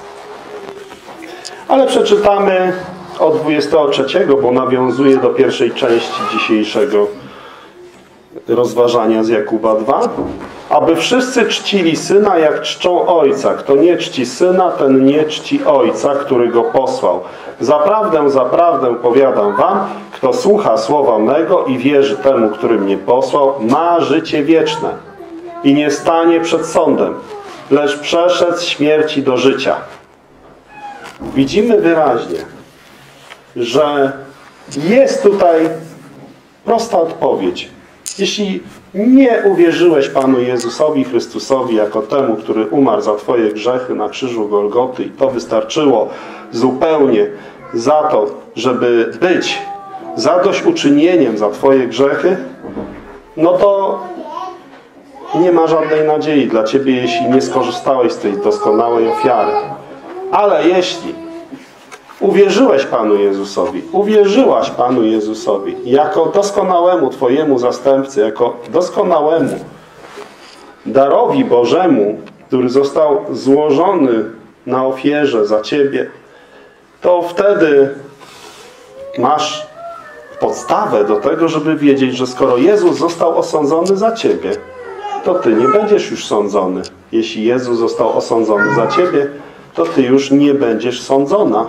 Ale przeczytamy od dwudziestego trzeciego, bo nawiązuje do pierwszej części dzisiejszego rozważania z Jakuba dwa. Aby wszyscy czcili Syna, jak czczą Ojca. Kto nie czci Syna, ten nie czci Ojca, który Go posłał. Zaprawdę, zaprawdę powiadam wam, kto słucha słowa mego i wierzy temu, który mnie posłał, ma życie wieczne i nie stanie przed sądem, lecz przeszedł z śmierci do życia. Widzimy wyraźnie, że jest tutaj prosta odpowiedź. Jeśli nie uwierzyłeś Panu Jezusowi Chrystusowi jako temu, który umarł za Twoje grzechy na krzyżu Golgoty i to wystarczyło zupełnie za to, żeby być zadośćuczynieniem za Twoje grzechy, no to nie ma żadnej nadziei dla Ciebie, jeśli nie skorzystałeś z tej doskonałej ofiary. Ale jeśli uwierzyłeś Panu Jezusowi, uwierzyłaś Panu Jezusowi jako doskonałemu Twojemu zastępcy, jako doskonałemu darowi Bożemu, który został złożony na ofierze za Ciebie, to wtedy masz podstawę do tego, żeby wiedzieć, że skoro Jezus został osądzony za Ciebie, to Ty nie będziesz już sądzony. Jeśli Jezus został osądzony za Ciebie, to Ty już nie będziesz sądzona.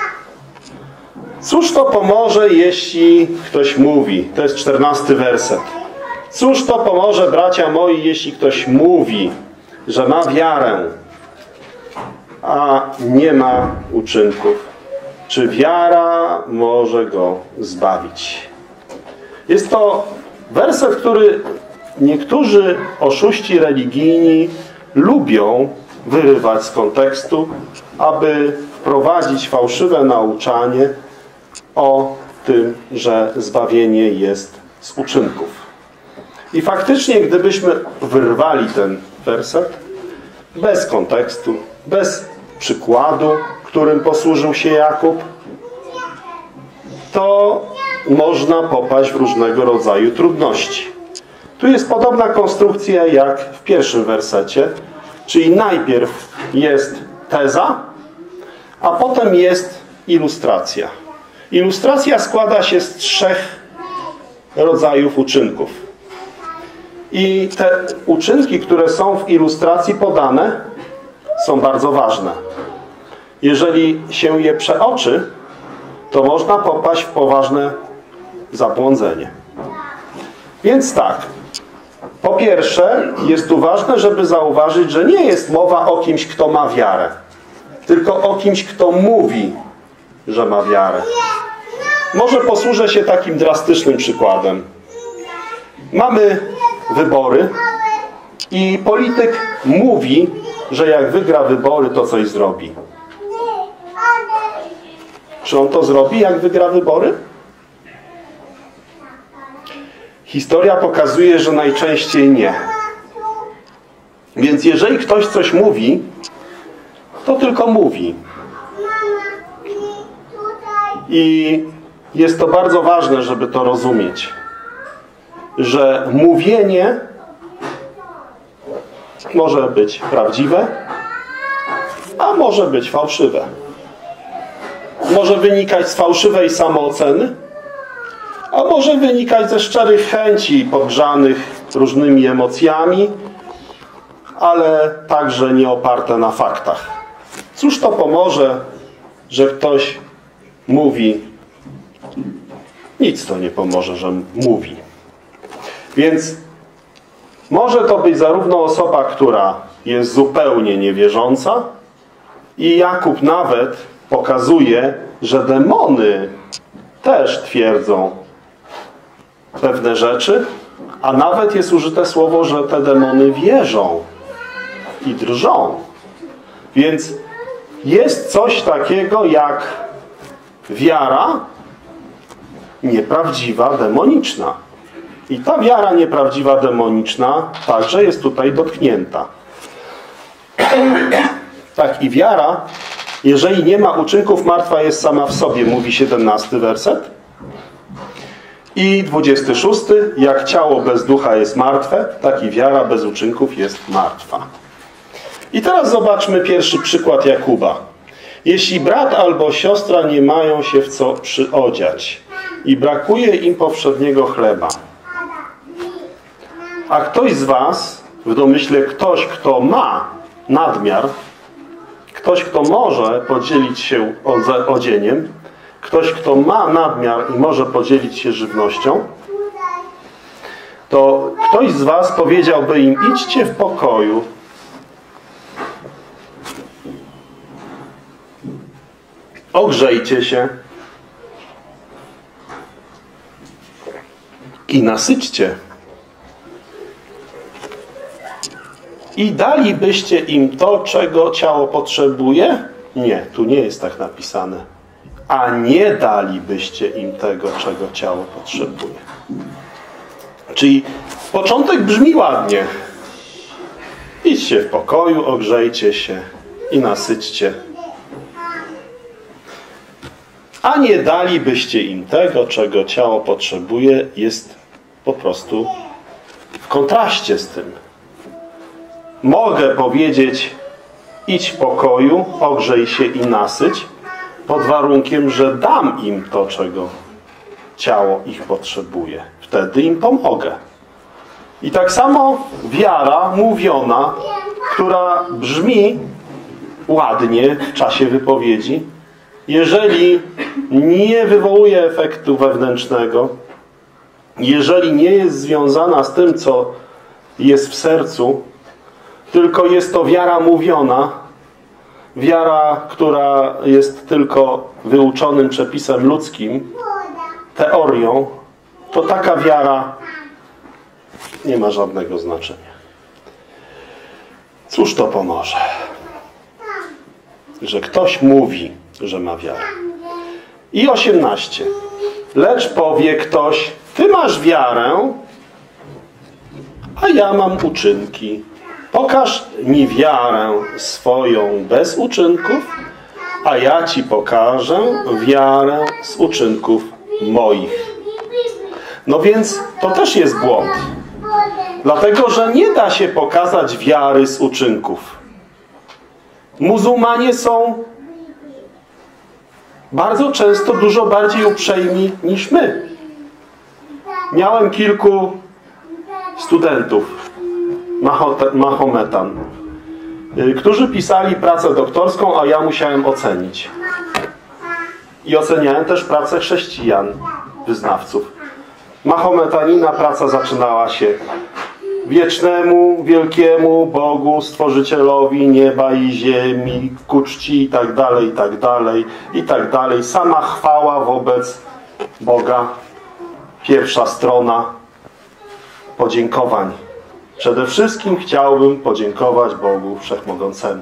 Cóż to pomoże, jeśli ktoś mówi? To jest czternasty werset. Cóż to pomoże, bracia moi, jeśli ktoś mówi, że ma wiarę, a nie ma uczynków? Czy wiara może go zbawić? Jest to werset, który niektórzy oszuści religijni lubią wyrywać z kontekstu, aby wprowadzić fałszywe nauczanie o tym, że zbawienie jest z uczynków. I faktycznie, gdybyśmy wyrwali ten werset bez kontekstu, bez przykładu, którym posłużył się Jakub, to można popaść w różnego rodzaju trudności. Tu jest podobna konstrukcja jak w pierwszym wersecie, czyli najpierw jest teza, a potem jest ilustracja. Ilustracja składa się z trzech rodzajów uczynków. I te uczynki, które są w ilustracji podane, są bardzo ważne. Jeżeli się je przeoczy, to można popaść w poważne zabłądzenie. Więc tak, po pierwsze jest tu ważne, żeby zauważyć, że nie jest mowa o kimś, kto ma wiarę, tylko o kimś, kto mówi, że ma wiarę. Może posłużę się takim drastycznym przykładem. Mamy wybory i polityk mówi, że jak wygra wybory, to coś zrobi. Czy on to zrobi, jak wygra wybory? Historia pokazuje, że najczęściej nie. Więc jeżeli ktoś coś mówi, to tylko mówi. I jest to bardzo ważne, żeby to rozumieć. Że mówienie może być prawdziwe, a może być fałszywe. Może wynikać z fałszywej samooceny, a może wynikać ze szczerych chęci podgrzanych różnymi emocjami, ale także nie oparte na faktach. Cóż to pomoże, że ktoś mówi? Nic to nie pomoże, że mówi. Więc może to być zarówno osoba, która jest zupełnie niewierząca, i Jakub nawet pokazuje, że demony też twierdzą pewne rzeczy, a nawet jest użyte słowo, że te demony wierzą i drżą. Więc jest coś takiego jak wiara nieprawdziwa, demoniczna. I ta wiara nieprawdziwa, demoniczna także jest tutaj dotknięta. Tak, i wiara, jeżeli nie ma uczynków, martwa jest sama w sobie, mówi siedemnasty werset. I dwudziesty szósty. Jak ciało bez ducha jest martwe, tak i wiara bez uczynków jest martwa. I teraz zobaczmy pierwszy przykład Jakuba. Jeśli brat albo siostra nie mają się w co przyodziać i brakuje im powszedniego chleba, a ktoś z was, w domyśle ktoś, kto ma nadmiar, ktoś, kto może podzielić się odzieniem, ktoś, kto ma nadmiar i może podzielić się żywnością, to ktoś z was powiedziałby im: idźcie w pokoju, ogrzejcie się i nasyćcie. I dalibyście im to, czego ciało potrzebuje? Nie, tu nie jest tak napisane. A nie dalibyście im tego, czego ciało potrzebuje. Czyli początek brzmi ładnie. Idźcie w pokoju, ogrzejcie się i nasyćcie. A nie dalibyście im tego, czego ciało potrzebuje, jest po prostu w kontraście z tym. Mogę powiedzieć: idź w pokoju, ogrzej się i nasyć, pod warunkiem, że dam im to, czego ciało ich potrzebuje. Wtedy im pomogę. I tak samo wiara mówiona, która brzmi ładnie w czasie wypowiedzi, jeżeli nie wywołuje efektu wewnętrznego, jeżeli nie jest związana z tym, co jest w sercu, tylko jest to wiara mówiona, wiara, która jest tylko wyuczonym przepisem ludzkim, teorią, to taka wiara nie ma żadnego znaczenia. Cóż to pomoże? że ktoś mówi, że ma wiarę. I osiemnaście. Lecz powie ktoś, ty masz wiarę, a ja mam uczynki. Pokaż mi wiarę swoją bez uczynków, a ja ci pokażę wiarę z uczynków moich. No więc to też jest błąd. Dlatego, że nie da się pokazać wiary z uczynków. Muzułmanie są bardzo często dużo bardziej uprzejmi niż my. Miałem kilku studentów Mahometan, którzy pisali pracę doktorską, a ja musiałem ocenić. I oceniałem też pracę chrześcijan, wyznawców. Mahometanina praca zaczynała się: wiecznemu, wielkiemu Bogu, Stworzycielowi nieba i ziemi, ku czci i tak dalej, i tak dalej, i tak dalej. Sama chwała wobec Boga. Pierwsza strona podziękowań. Przede wszystkim chciałbym podziękować Bogu Wszechmogącemu.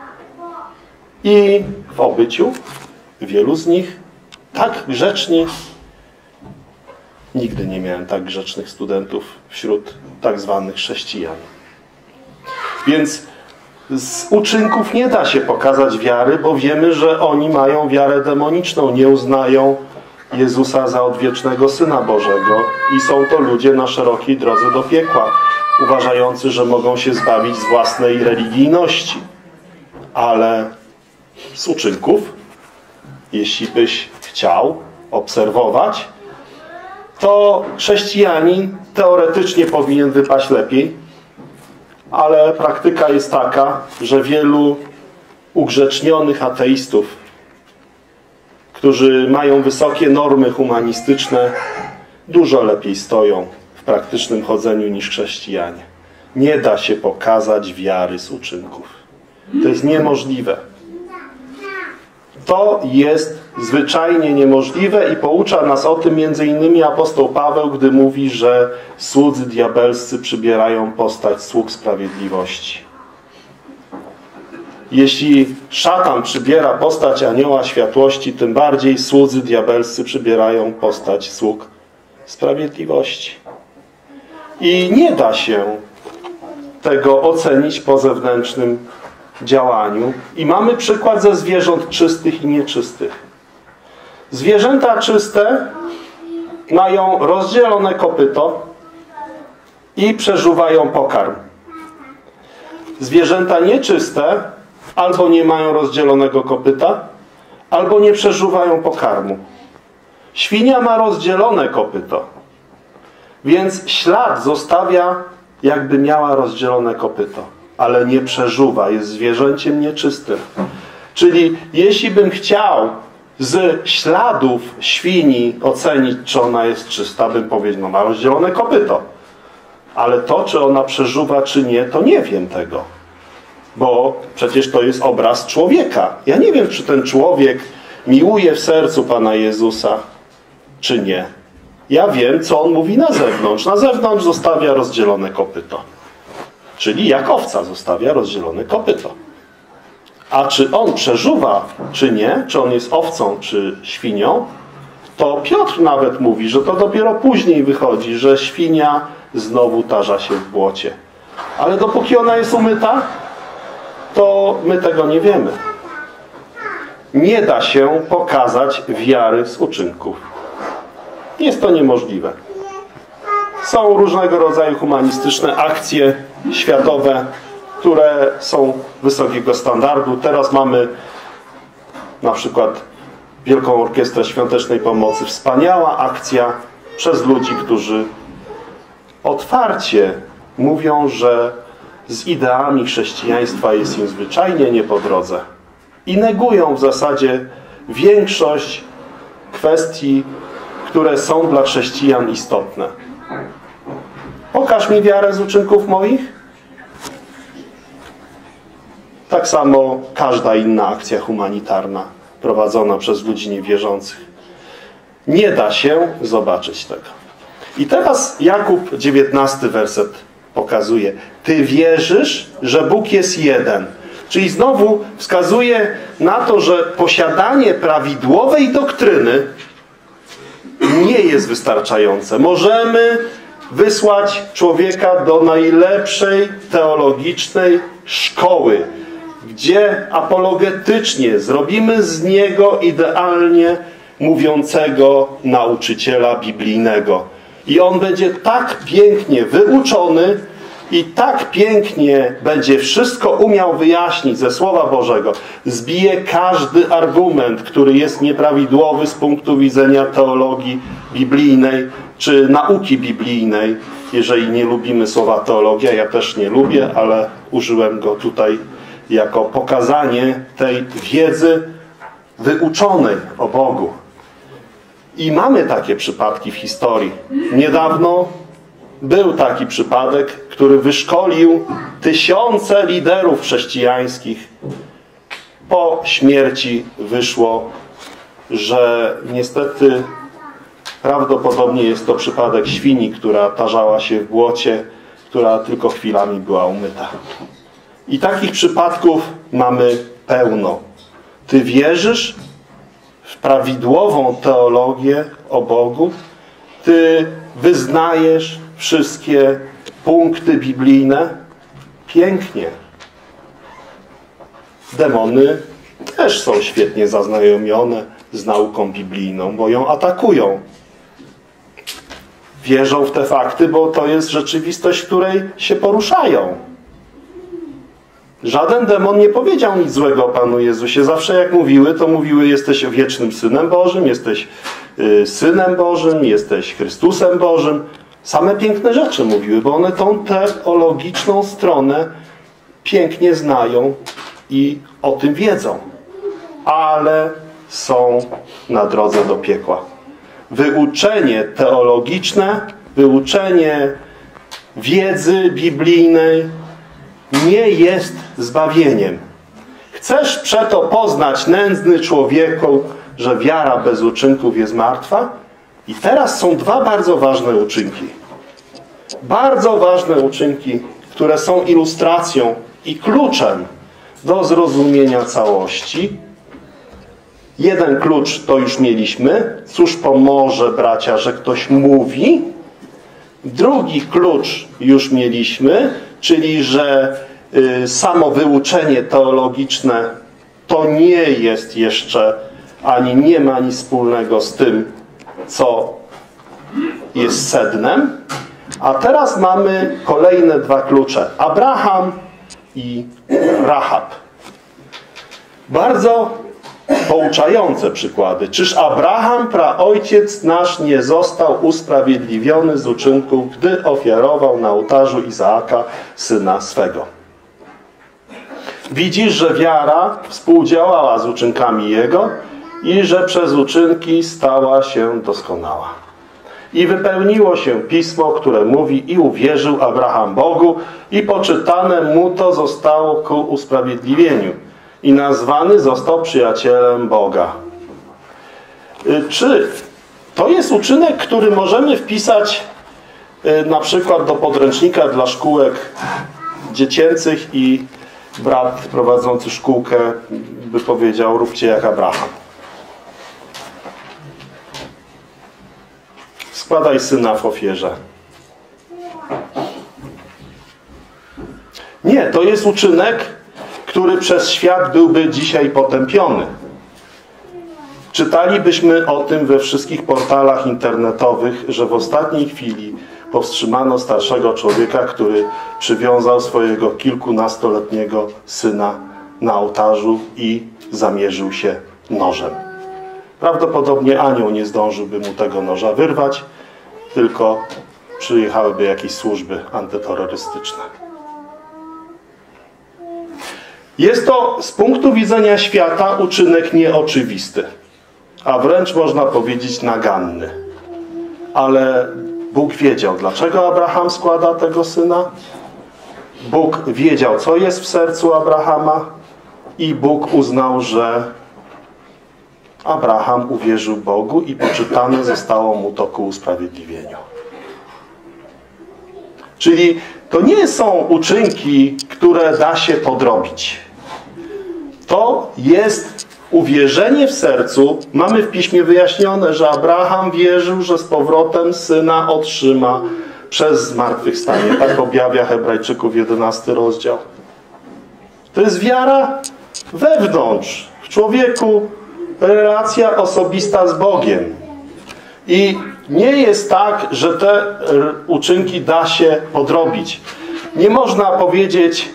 I w obyciu wielu z nich tak grzeczni. Nigdy nie miałem tak grzecznych studentów wśród tak zwanych chrześcijan. Więc z uczynków nie da się pokazać wiary, bo wiemy, że oni mają wiarę demoniczną. Nie uznają Jezusa za odwiecznego Syna Bożego i są to ludzie na szerokiej drodze do piekła, uważający, że mogą się zbawić z własnej religijności. Ale z uczynków, jeśli byś chciał obserwować, to chrześcijanin teoretycznie powinien wypaść lepiej, ale praktyka jest taka, że wielu ugrzecznionych ateistów, którzy mają wysokie normy humanistyczne, dużo lepiej stoją w praktycznym chodzeniu niż chrześcijanie. Nie da się pokazać wiary z uczynków. To jest niemożliwe. To jest zwyczajnie niemożliwe i poucza nas o tym między innymi apostoł Paweł, gdy mówi, że słudzy diabelscy przybierają postać sług sprawiedliwości. Jeśli szatan przybiera postać anioła światłości, tym bardziej słudzy diabelscy przybierają postać sług sprawiedliwości. I nie da się tego ocenić po zewnętrznym działaniu. I mamy przykład ze zwierząt czystych i nieczystych. Zwierzęta czyste mają rozdzielone kopyto i przeżuwają pokarm. Zwierzęta nieczyste albo nie mają rozdzielonego kopyta, albo nie przeżuwają pokarmu. Świnia ma rozdzielone kopyto, więc ślad zostawia, jakby miała rozdzielone kopyto, ale nie przeżuwa, jest zwierzęciem nieczystym. Czyli jeśli bym chciał z śladów świni ocenić, czy ona jest czysta, bym powiedział, no ma rozdzielone kopyto. Ale to, czy ona przeżuwa, czy nie, to nie wiem tego. Bo przecież to jest obraz człowieka. Ja nie wiem, czy ten człowiek miłuje w sercu Pana Jezusa, czy nie. Ja wiem, co on mówi na zewnątrz. Na zewnątrz zostawia rozdzielone kopyto. Czyli jak owca zostawia rozdzielone kopyto. A czy on przeżuwa, czy nie, czy on jest owcą, czy świnią, to Piotr nawet mówi, że to dopiero później wychodzi, że świnia znowu tarza się w błocie. Ale dopóki ona jest umyta, to my tego nie wiemy. Nie da się pokazać wiary z uczynków. Jest to niemożliwe. Są różnego rodzaju humanistyczne akcje światowe, które są wysokiego standardu. Teraz mamy na przykład Wielką Orkiestrę Świątecznej Pomocy. Wspaniała akcja przez ludzi, którzy otwarcie mówią, że z ideami chrześcijaństwa jest im zwyczajnie nie po drodze. I negują w zasadzie większość kwestii, które są dla chrześcijan istotne. Pokaż mi wiarę z uczynków moich. Tak samo każda inna akcja humanitarna prowadzona przez ludzi niewierzących. Nie da się zobaczyć tego. I teraz Jakub, dziewiętnasty werset pokazuje. Ty wierzysz, że Bóg jest jeden. Czyli znowu wskazuje na to, że posiadanie prawidłowej doktryny nie jest wystarczające. Możemy wysłać człowieka do najlepszej teologicznej szkoły, gdzie apologetycznie zrobimy z niego idealnie mówiącego nauczyciela biblijnego. I on będzie tak pięknie wyuczony i tak pięknie będzie wszystko umiał wyjaśnić ze Słowa Bożego. Zbije każdy argument, który jest nieprawidłowy z punktu widzenia teologii biblijnej czy nauki biblijnej. Jeżeli nie lubimy słowa teologia, ja też nie lubię, ale użyłem go tutaj jako pokazanie tej wiedzy wyuczonej o Bogu. I mamy takie przypadki w historii. Niedawno był taki przypadek, który wyszkolił tysiące liderów chrześcijańskich. Po śmierci wyszło, że niestety prawdopodobnie jest to przypadek świni, która tarzała się w błocie, która tylko chwilami była umyta. I takich przypadków mamy pełno. Ty wierzysz w prawidłową teologię o Bogu? Ty wyznajesz wszystkie punkty biblijne? Pięknie. Demony też są świetnie zaznajomione z nauką biblijną, bo ją atakują. Wierzą w te fakty, bo to jest rzeczywistość, w której się poruszają. Żaden demon nie powiedział nic złego o Panu Jezusie. Zawsze jak mówiły, to mówiły: jesteś wiecznym Synem Bożym, jesteś y, Synem Bożym, jesteś Chrystusem Bożym. Same piękne rzeczy mówiły, bo one tą teologiczną stronę pięknie znają i o tym wiedzą. Ale są na drodze do piekła. Wyuczenie teologiczne, wyuczenie wiedzy biblijnej nie jest zbawieniem. Chcesz przeto poznać, nędzny człowieku, że wiara bez uczynków jest martwa? I teraz są dwa bardzo ważne uczynki. Bardzo ważne uczynki, które są ilustracją i kluczem do zrozumienia całości. Jeden klucz to już mieliśmy. Cóż pomoże, bracia, że ktoś mówi? Drugi klucz już mieliśmy, czyli że y, samo wyuczenie teologiczne to nie jest jeszcze, ani nie ma nic wspólnego z tym, co jest sednem. A teraz mamy kolejne dwa klucze. Abraham i Rahab. Bardzo pouczające przykłady. Czyż Abraham, praojciec nasz, nie został usprawiedliwiony z uczynków, gdy ofiarował na ołtarzu Izaaka, syna swego? Widzisz, że wiara współdziałała z uczynkami jego i że przez uczynki stała się doskonała. I wypełniło się pismo, które mówi: i uwierzył Abraham Bogu i poczytane mu to zostało ku usprawiedliwieniu. I nazwany został przyjacielem Boga. Czy to jest uczynek, który możemy wpisać na przykład do podręcznika dla szkółek dziecięcych i brat prowadzący szkółkę by powiedział: róbcie jak Abraham. Składaj syna w ofierze. Nie, to jest uczynek, który przez świat byłby dzisiaj potępiony. Czytalibyśmy o tym we wszystkich portalach internetowych, że w ostatniej chwili powstrzymano starszego człowieka, który przywiązał swojego kilkunastoletniego syna na ołtarzu i zamierzył się nożem. Prawdopodobnie anioł nie zdążyłby mu tego noża wyrwać, tylko przyjechałyby jakieś służby antyterrorystyczne. Jest to z punktu widzenia świata uczynek nieoczywisty, a wręcz można powiedzieć naganny. Ale Bóg wiedział, dlaczego Abraham składa tego syna. Bóg wiedział, co jest w sercu Abrahama i Bóg uznał, że Abraham uwierzył Bogu i poczytane zostało mu to ku usprawiedliwieniu. Czyli to nie są uczynki, które da się podrobić. To jest uwierzenie w sercu. Mamy w Piśmie wyjaśnione, że Abraham wierzył, że z powrotem syna otrzyma przez zmartwychwstanie. Tak objawia Hebrajczyków jedenasty rozdział. To jest wiara wewnątrz, w człowieku, relacja osobista z Bogiem. I nie jest tak, że te uczynki da się podrobić. Nie można powiedzieć: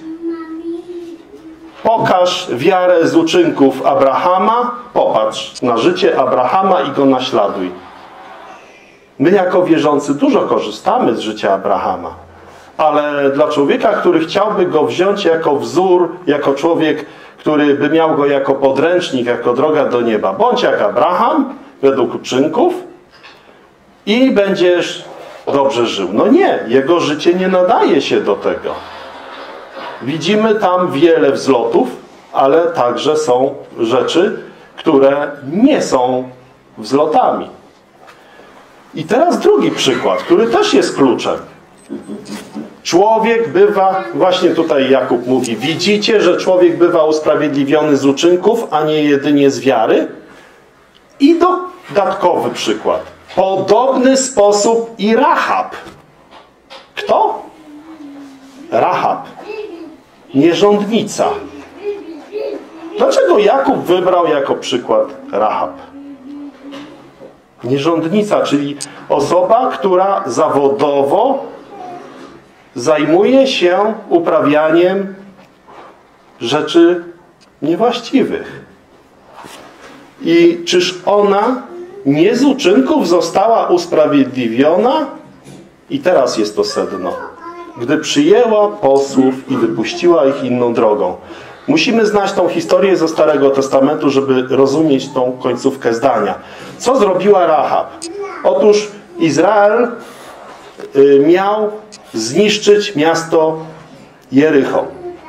pokaż wiarę z uczynków Abrahama, popatrz na życie Abrahama i go naśladuj. My jako wierzący dużo korzystamy z życia Abrahama. Ale dla człowieka, który chciałby go wziąć jako wzór, jako człowiek, który by miał go jako podręcznik, jako droga do nieba, bądź jak Abraham, według uczynków, i będziesz dobrze żył. No nie, jego życie nie nadaje się do tego. Widzimy tam wiele wzlotów, ale także są rzeczy, które nie są wzlotami. I teraz drugi przykład, który też jest kluczem. Człowiek bywa, właśnie tutaj Jakub mówi, widzicie, że człowiek bywa usprawiedliwiony z uczynków, a nie jedynie z wiary? I dodatkowy przykład. Podobny sposób i Rahab. Kto? Rahab. Nierządnica. Dlaczego Jakub wybrał jako przykład Rahab? Nierządnica, czyli osoba, która zawodowo zajmuje się uprawianiem rzeczy niewłaściwych. I czyż ona nie z uczynków została usprawiedliwiona? I teraz jest to sedno. Gdy przyjęła posłów i wypuściła ich inną drogą. Musimy znać tą historię ze Starego Testamentu, żeby rozumieć tą końcówkę zdania. Co zrobiła Rahab? Otóż Izrael miał zniszczyć miasto Jericho.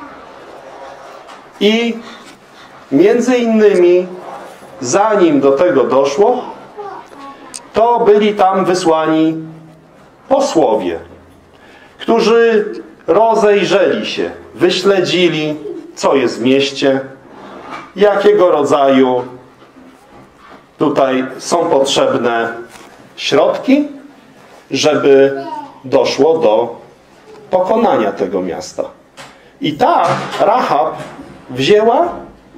I między innymi, zanim do tego doszło, to byli tam wysłani posłowie, którzy rozejrzeli się, wyśledzili, co jest w mieście, jakiego rodzaju tutaj są potrzebne środki, żeby doszło do pokonania tego miasta. I ta Rahab wzięła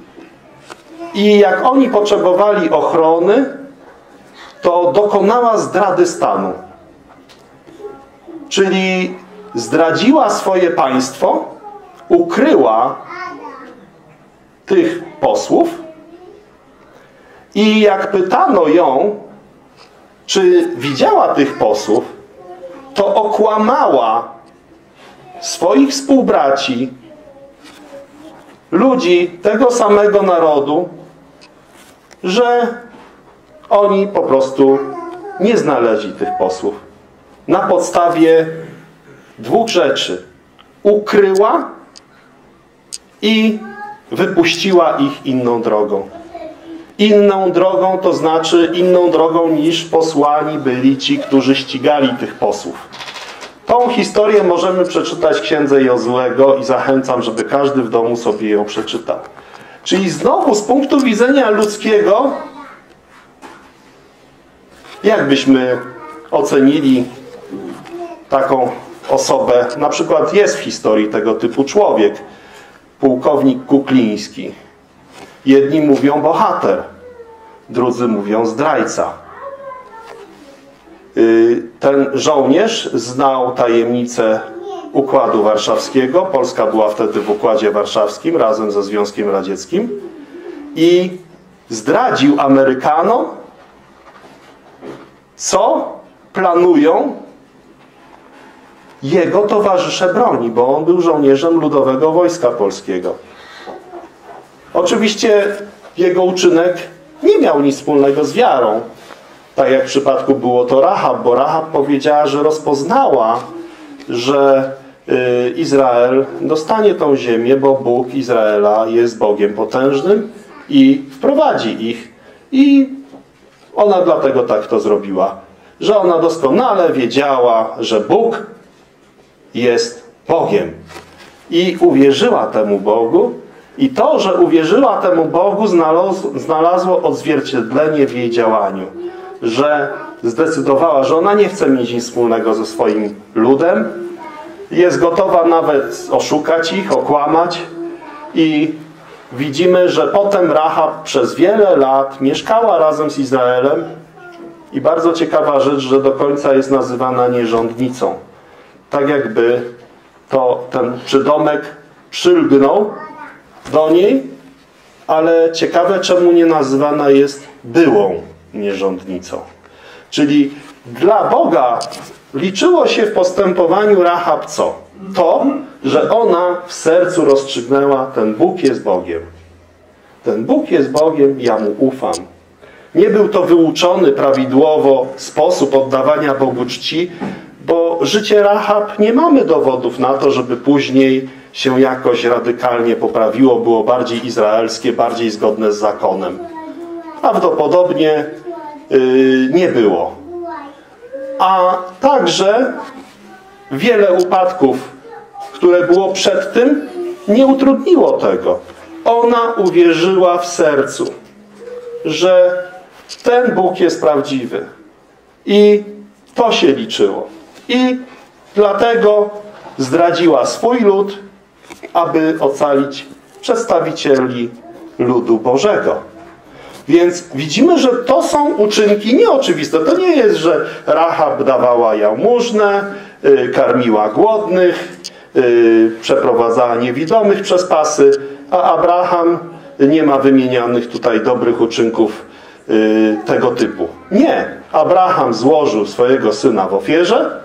i jak oni potrzebowali ochrony, to dokonała zdrady stanu. Czyli zdradziła swoje państwo, ukryła tych posłów i jak pytano ją, czy widziała tych posłów, to okłamała swoich współbraci, ludzi tego samego narodu, że oni po prostu nie znaleźli tych posłów. Na podstawie dwóch rzeczy. Ukryła i wypuściła ich inną drogą. Inną drogą to znaczy inną drogą niż posłani byli ci, którzy ścigali tych posłów. Tą historię możemy przeczytać w Księdze Jozuego i zachęcam, żeby każdy w domu sobie ją przeczytał. Czyli znowu z punktu widzenia ludzkiego, jak byśmy ocenili taką osobę, na przykład jest w historii tego typu człowiek, pułkownik Kukliński. Jedni mówią bohater, drudzy mówią zdrajca. Ten żołnierz znał tajemnicę Układu Warszawskiego. Polska była wtedy w Układzie Warszawskim razem ze Związkiem Radzieckim i zdradził Amerykanom, co planują jego towarzysze broni, bo on był żołnierzem Ludowego Wojska Polskiego. Oczywiście jego uczynek nie miał nic wspólnego z wiarą. Tak jak w przypadku było to Rahab, bo Rahab powiedziała, że rozpoznała, że Izrael dostanie tą ziemię, bo Bóg Izraela jest Bogiem potężnym i wprowadzi ich. I ona dlatego tak to zrobiła, że ona doskonale wiedziała, że Bóg jest Bogiem. I uwierzyła temu Bogu I to, że uwierzyła temu Bogu, znalazło, znalazło odzwierciedlenie w jej działaniu. Że zdecydowała, że ona nie chce mieć nic wspólnego ze swoim ludem. Jest gotowa nawet oszukać ich, okłamać. I widzimy, że potem Rahab przez wiele lat mieszkała razem z Izraelem. I bardzo ciekawa rzecz, że do końca jest nazywana nierządnicą. Tak jakby to ten przydomek przylgnął do niej, ale ciekawe, czemu nie nazywana jest byłą nierządnicą. Czyli dla Boga liczyło się w postępowaniu Rahab co? To, że ona w sercu rozstrzygnęła, ten Bóg jest Bogiem. Ten Bóg jest Bogiem, ja Mu ufam. Nie był to wyuczony prawidłowo sposób oddawania Bogu czci, bo życie Rahab nie mamy dowodów na to, żeby później się jakoś radykalnie poprawiło, było bardziej izraelskie, bardziej zgodne z zakonem. Prawdopodobnie yy, nie było. A także wiele upadków, które było przed tym, nie utrudniło tego. Ona uwierzyła w sercu, że ten Bóg jest prawdziwy. I to się liczyło. I dlatego zdradziła swój lud, aby ocalić przedstawicieli ludu Bożego. Więc widzimy, że to są uczynki nieoczywiste. To nie jest, że Rahab dawała jałmużnę, yy, karmiła głodnych, yy, przeprowadzała niewidomych przez pasy, a Abraham nie ma wymienianych tutaj dobrych uczynków yy, tego typu. Nie. Abraham złożył swojego syna w ofierze.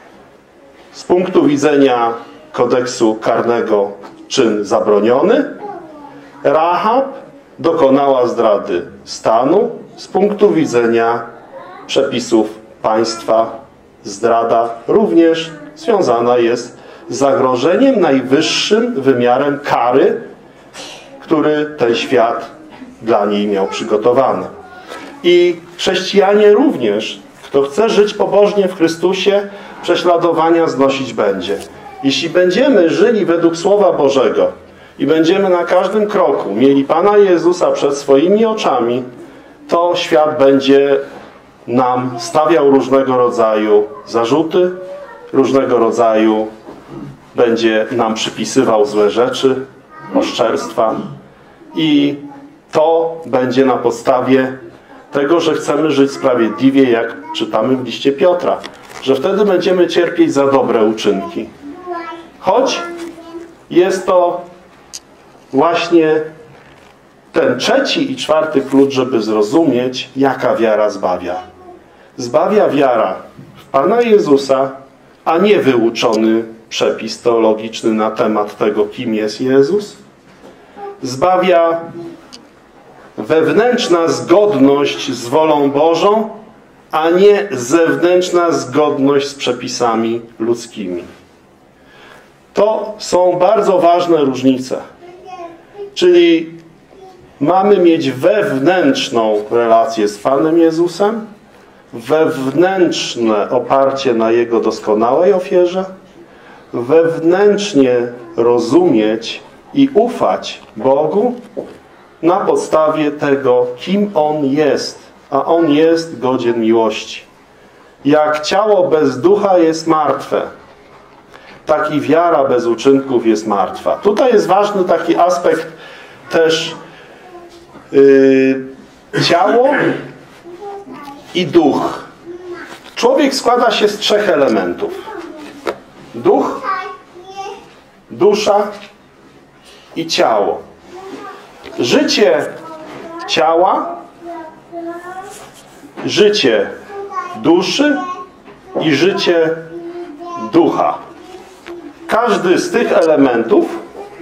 Z punktu widzenia kodeksu karnego czyn zabroniony. Rahab dokonała zdrady stanu. Z punktu widzenia przepisów państwa zdrada również związana jest z zagrożeniem najwyższym wymiarem kary, który ten świat dla niej miał przygotowany. I chrześcijanie również, kto chce żyć pobożnie w Chrystusie, prześladowania znosić będzie. Jeśli będziemy żyli według Słowa Bożego i będziemy na każdym kroku mieli Pana Jezusa przed swoimi oczami, to świat będzie nam stawiał różnego rodzaju zarzuty, różnego rodzaju będzie nam przypisywał złe rzeczy, oszczerstwa i to będzie na podstawie tego, że chcemy żyć sprawiedliwie, jak czytamy w liście Piotra, że wtedy będziemy cierpieć za dobre uczynki. Choć jest to właśnie ten trzeci i czwarty klucz, żeby zrozumieć, jaka wiara zbawia. Zbawia wiara w Pana Jezusa, a nie wyuczony przepis teologiczny na temat tego, kim jest Jezus. Zbawia wewnętrzna zgodność z wolą Bożą, a nie zewnętrzna zgodność z przepisami ludzkimi. To są bardzo ważne różnice. Czyli mamy mieć wewnętrzną relację z Panem Jezusem, wewnętrzne oparcie na Jego doskonałej ofierze, wewnętrznie rozumieć i ufać Bogu na podstawie tego, kim On jest. A On jest godzien miłości. Jak ciało bez ducha jest martwe, tak i wiara bez uczynków jest martwa. Tutaj jest ważny taki aspekt też yy, ciało i duch. Człowiek składa się z trzech elementów. Duch, dusza i ciało. Życie ciała, życie duszy i życie ducha. Każdy z tych elementów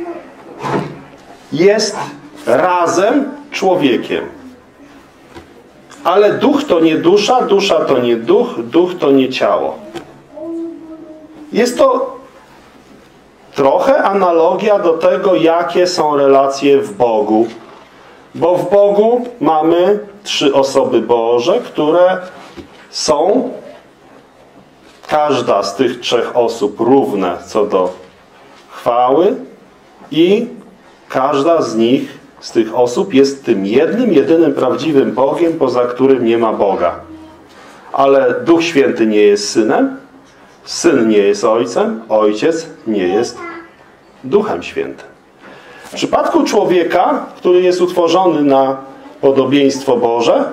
jest razem człowiekiem. Ale duch to nie dusza, dusza to nie duch, duch to nie ciało. Jest to trochę analogia do tego, jakie są relacje w Bogu. Bo w Bogu mamy trzy osoby Boże, które są każda z tych trzech osób równe co do chwały i Każda z nich, z tych osób jest tym jednym, jedynym prawdziwym Bogiem, poza którym nie ma Boga. Ale Duch Święty nie jest Synem, Syn nie jest Ojcem, Ojciec nie jest Duchem Świętym. W przypadku człowieka, który jest utworzony na podobieństwo Boże,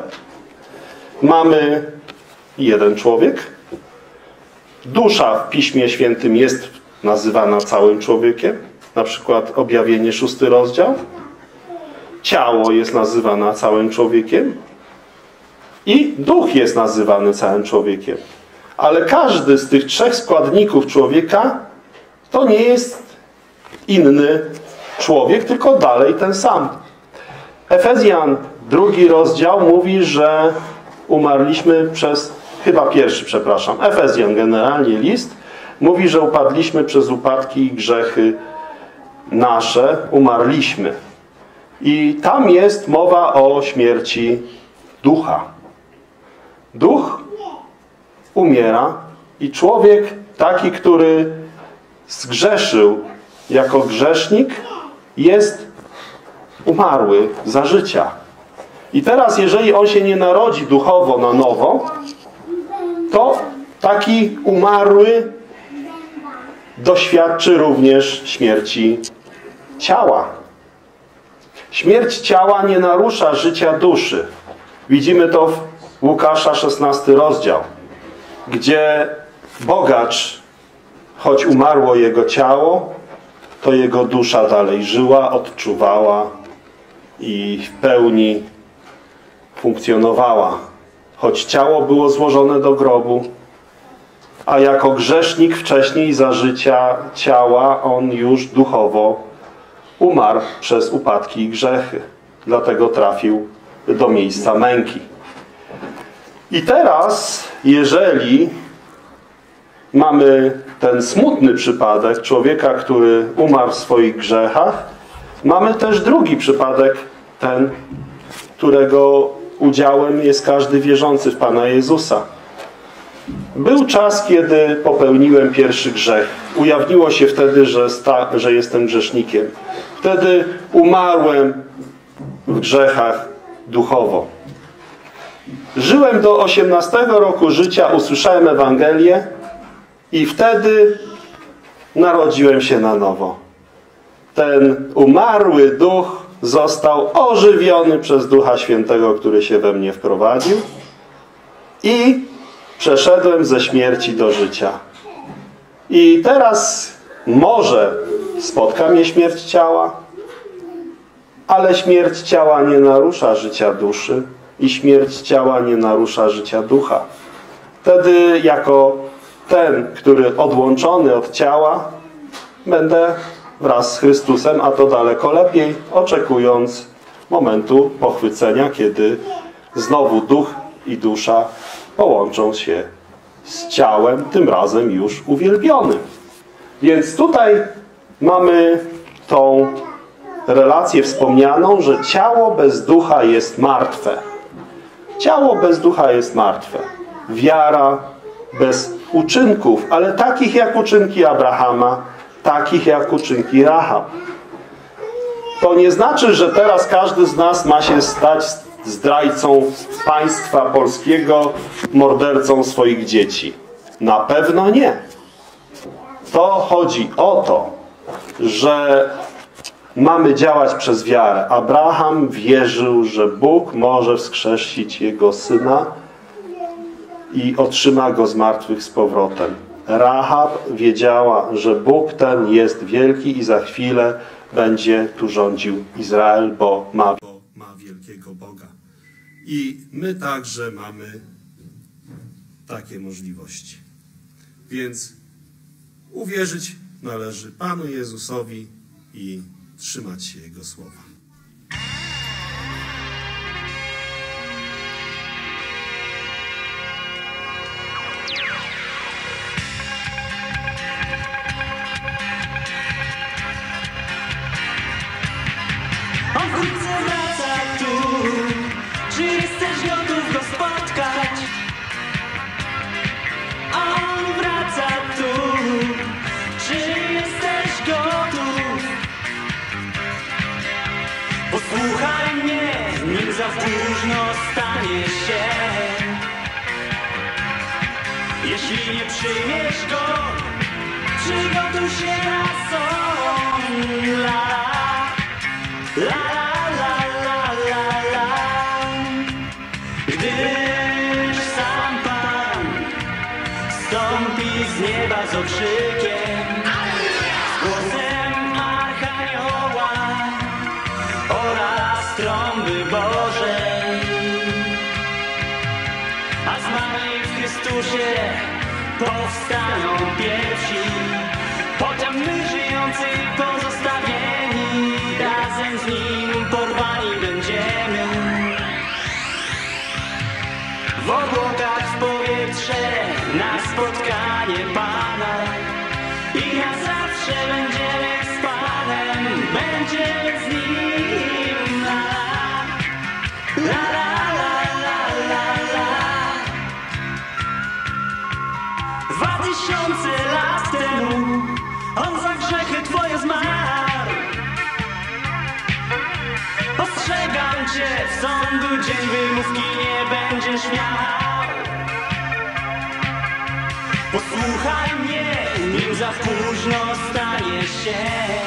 mamy jeden człowiek. Dusza w Piśmie Świętym jest nazywana całym człowiekiem. Na przykład Objawienie, szósty rozdział. Ciało jest nazywane całym człowiekiem. I duch jest nazywany całym człowiekiem. Ale każdy z tych trzech składników człowieka to nie jest inny człowiek, tylko dalej ten sam. Efezjan, drugi rozdział mówi, że umarliśmy przez, chyba pierwszy, przepraszam, Efezjan, generalnie list, mówi, że upadliśmy przez upadki i grzechy nasze, umarliśmy. I tam jest mowa o śmierci ducha. Duch umiera i człowiek taki, który zgrzeszył jako grzesznik, jest umarły za życia. I teraz, jeżeli on się nie narodzi duchowo na nowo, to taki umarły doświadczy również śmierci ciała. Śmierć ciała nie narusza życia duszy. Widzimy to w Łukasza, szesnasty rozdział, gdzie bogacz, choć umarło jego ciało, to jego dusza dalej żyła, odczuwała i w pełni funkcjonowała. Choć ciało było złożone do grobu, a jako grzesznik wcześniej za życia ciała on już duchowo umarł przez upadki i grzechy. Dlatego trafił do miejsca męki. I teraz, jeżeli mamy ten smutny przypadek człowieka, który umarł w swoich grzechach, mamy też drugi przypadek, ten, którego udziałem jest każdy wierzący w Pana Jezusa. Był czas, kiedy popełniłem pierwszy grzech. Ujawniło się wtedy, że, sta, że jestem grzesznikiem. Wtedy umarłem w grzechach duchowo. Żyłem do osiemnastego roku życia, usłyszałem Ewangelię i wtedy narodziłem się na nowo. Ten umarły duch został ożywiony przez Ducha Świętego, który się we mnie wprowadził i przeszedłem ze śmierci do życia. I teraz może spotka mnie śmierć ciała, ale śmierć ciała nie narusza życia duszy i śmierć ciała nie narusza życia ducha. Wtedy jako ten, który odłączony od ciała, będę wraz z Chrystusem, a to daleko lepiej, oczekując momentu pochwycenia, kiedy znowu duch i dusza połączą się z ciałem, tym razem już uwielbionym. Więc tutaj mamy tą relację wspomnianą, że ciało bez ducha jest martwe. Ciało bez ducha jest martwe. Wiara bez uczynków, ale takich jak uczynki Abrahama, takich jak uczynki Rahab. To nie znaczy, że teraz każdy z nas ma się stać zdrajcą państwa polskiego, mordercą swoich dzieci. Na pewno nie. To chodzi o to, że mamy działać przez wiarę. Abraham wierzył, że Bóg może wskrzesić jego syna i otrzyma go z martwych z powrotem. Rahab wiedziała, że Bóg ten jest wielki i za chwilę będzie tu rządził Izrael, bo ma, bo ma wielkiego Boga. I my także mamy takie możliwości. Więc uwierzyć należy Panu Jezusowi i trzymać się Jego słowa. On wkrótce wraca tu. Czy jesteś gotów go spotkać? On wraca tu. Czy jesteś gotów? późno stanie się. Jeśli nie przyjmiesz go, przygotuj się na son. La la la la la la. Gdyż sam Pan stąpi z nieba z okrzykiem, z głosem Archanioła oraz trąby Bożej. A zmarli w Chrystusie powstaną pierwsi, potem my żyjący pozostawieni razem z Nim porwani będziemy. W obłokach w powietrze na spotkanie Pana i na zawsze będziemy z Panem, będziemy z Nim. La la la la la la. Dwa tysiące lat temu On za grzechy Twoje zmarł. Ostrzegam Cię, w sądu dzień wymówki nie będziesz miał. Posłuchaj mnie, nim za późno stanie się.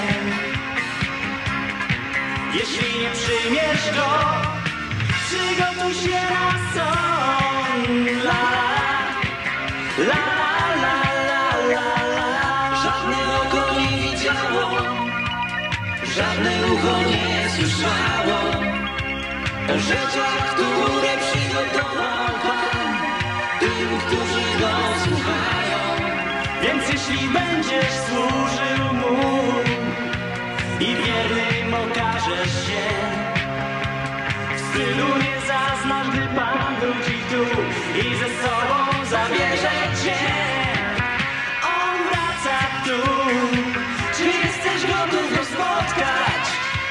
Jeśli nie przyjmiesz go, przygotuj się na son. La la la la la la. Żadne oko nie widziało, żadne ucho nie słyszało o rzeczach, które przygotował Pan tym, którzy Go słuchają. Więc jeśli będziesz służył Mu i wiernym okażesz się, wstydu nie zaznasz, gdy Pan wróci tu i ze sobą zabierze Cię. On wraca tu. Czy jesteś gotów Go spotkać?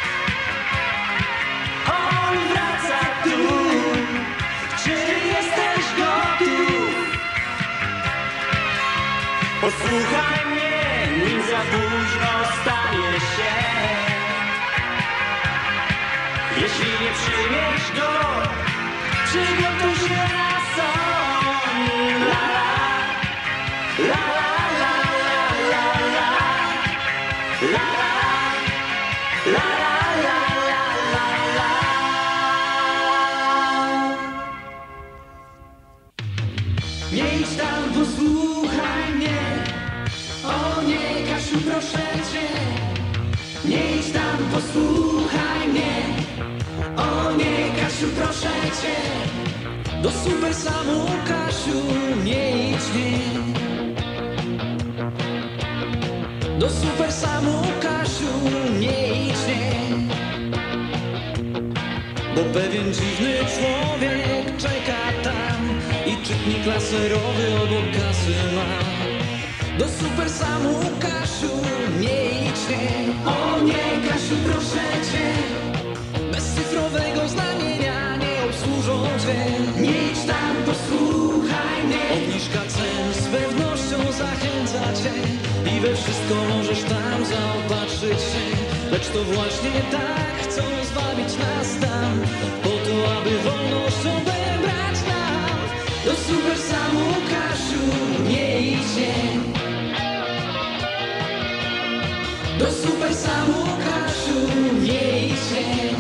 On wraca tu. Czy jesteś gotów? Posłuchaj mnie, nim za późno stanie się. Jeśli nie przyjmiesz go, przygotuj się na son. La la la la la la la la la la la la la. Nie idź tam, posłuchaj mnie. O nie, Kasiu, proszę Cię. Nie idź tam, posłuchaj mnie. O nie, Kasiu, proszę Cię. Do super samu, Kasiu, nie idź nie. Do super samu, Kasiu, nie idź nie. Bo pewien dziwny człowiek czeka tam i czytnik laserowy obok kasy ma. Do super samu, Kasiu, nie idź nie. O nie, Kasiu, proszę Cię. Bez cyfrowego znamienia nie obsłużą Cię. Nie idź tam, posłuchaj mnie. Obniżka cen z pewnością zachęca Cię i we wszystko możesz tam zaopatrzyć się. Lecz to właśnie tak chcą zwabić nas tam, po to, aby wolność odebrać nam. Do super samu, Kasiu, nie idź nie. Do super samu, Kasiu, nie idź nie.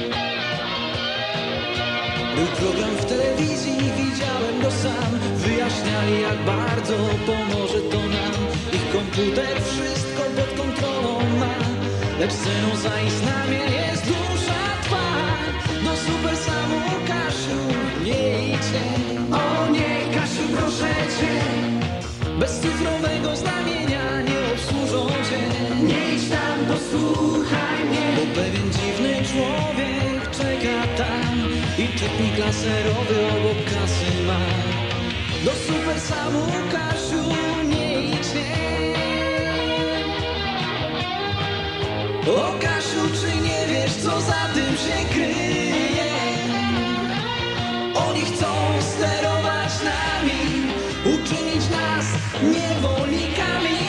Był program w telewizji, widziałem go sam. Wyjaśniali, jak bardzo pomoże to nam. Ich komputer wszystko pod kontrolą ma, lecz ceną zaistnienie jest dusza twa. Do super samu, Kasiu, nie idź nie. O nie, Kasiu, proszę Cię. Bez cyfrowego znamienia nie obsłużą Cię. Nie idź tam, posłuchaj mnie. Bo pewien dziwny człowiek czeka tam i czytnik laserowy obok kasy ma. Do super samu, Kasiu, nie idź nie. O Kasiu, czy nie wiesz, co za tym się kryje? Oni chcą sterować nami, uczynić nas niewolnikami.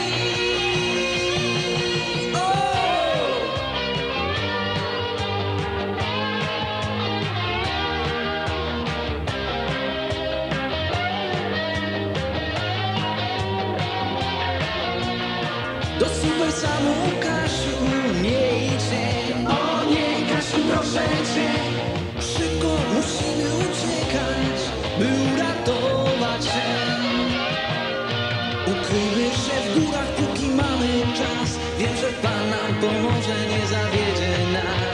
sam Łukaszu, nie idź nie. O nie, Kasiu, proszę cię. Szybko musimy uciekać, by uratować się. Ukryjmy się w górach, póki mamy czas. Wiem, że Pan nam pomoże, nie zawiedzie nas.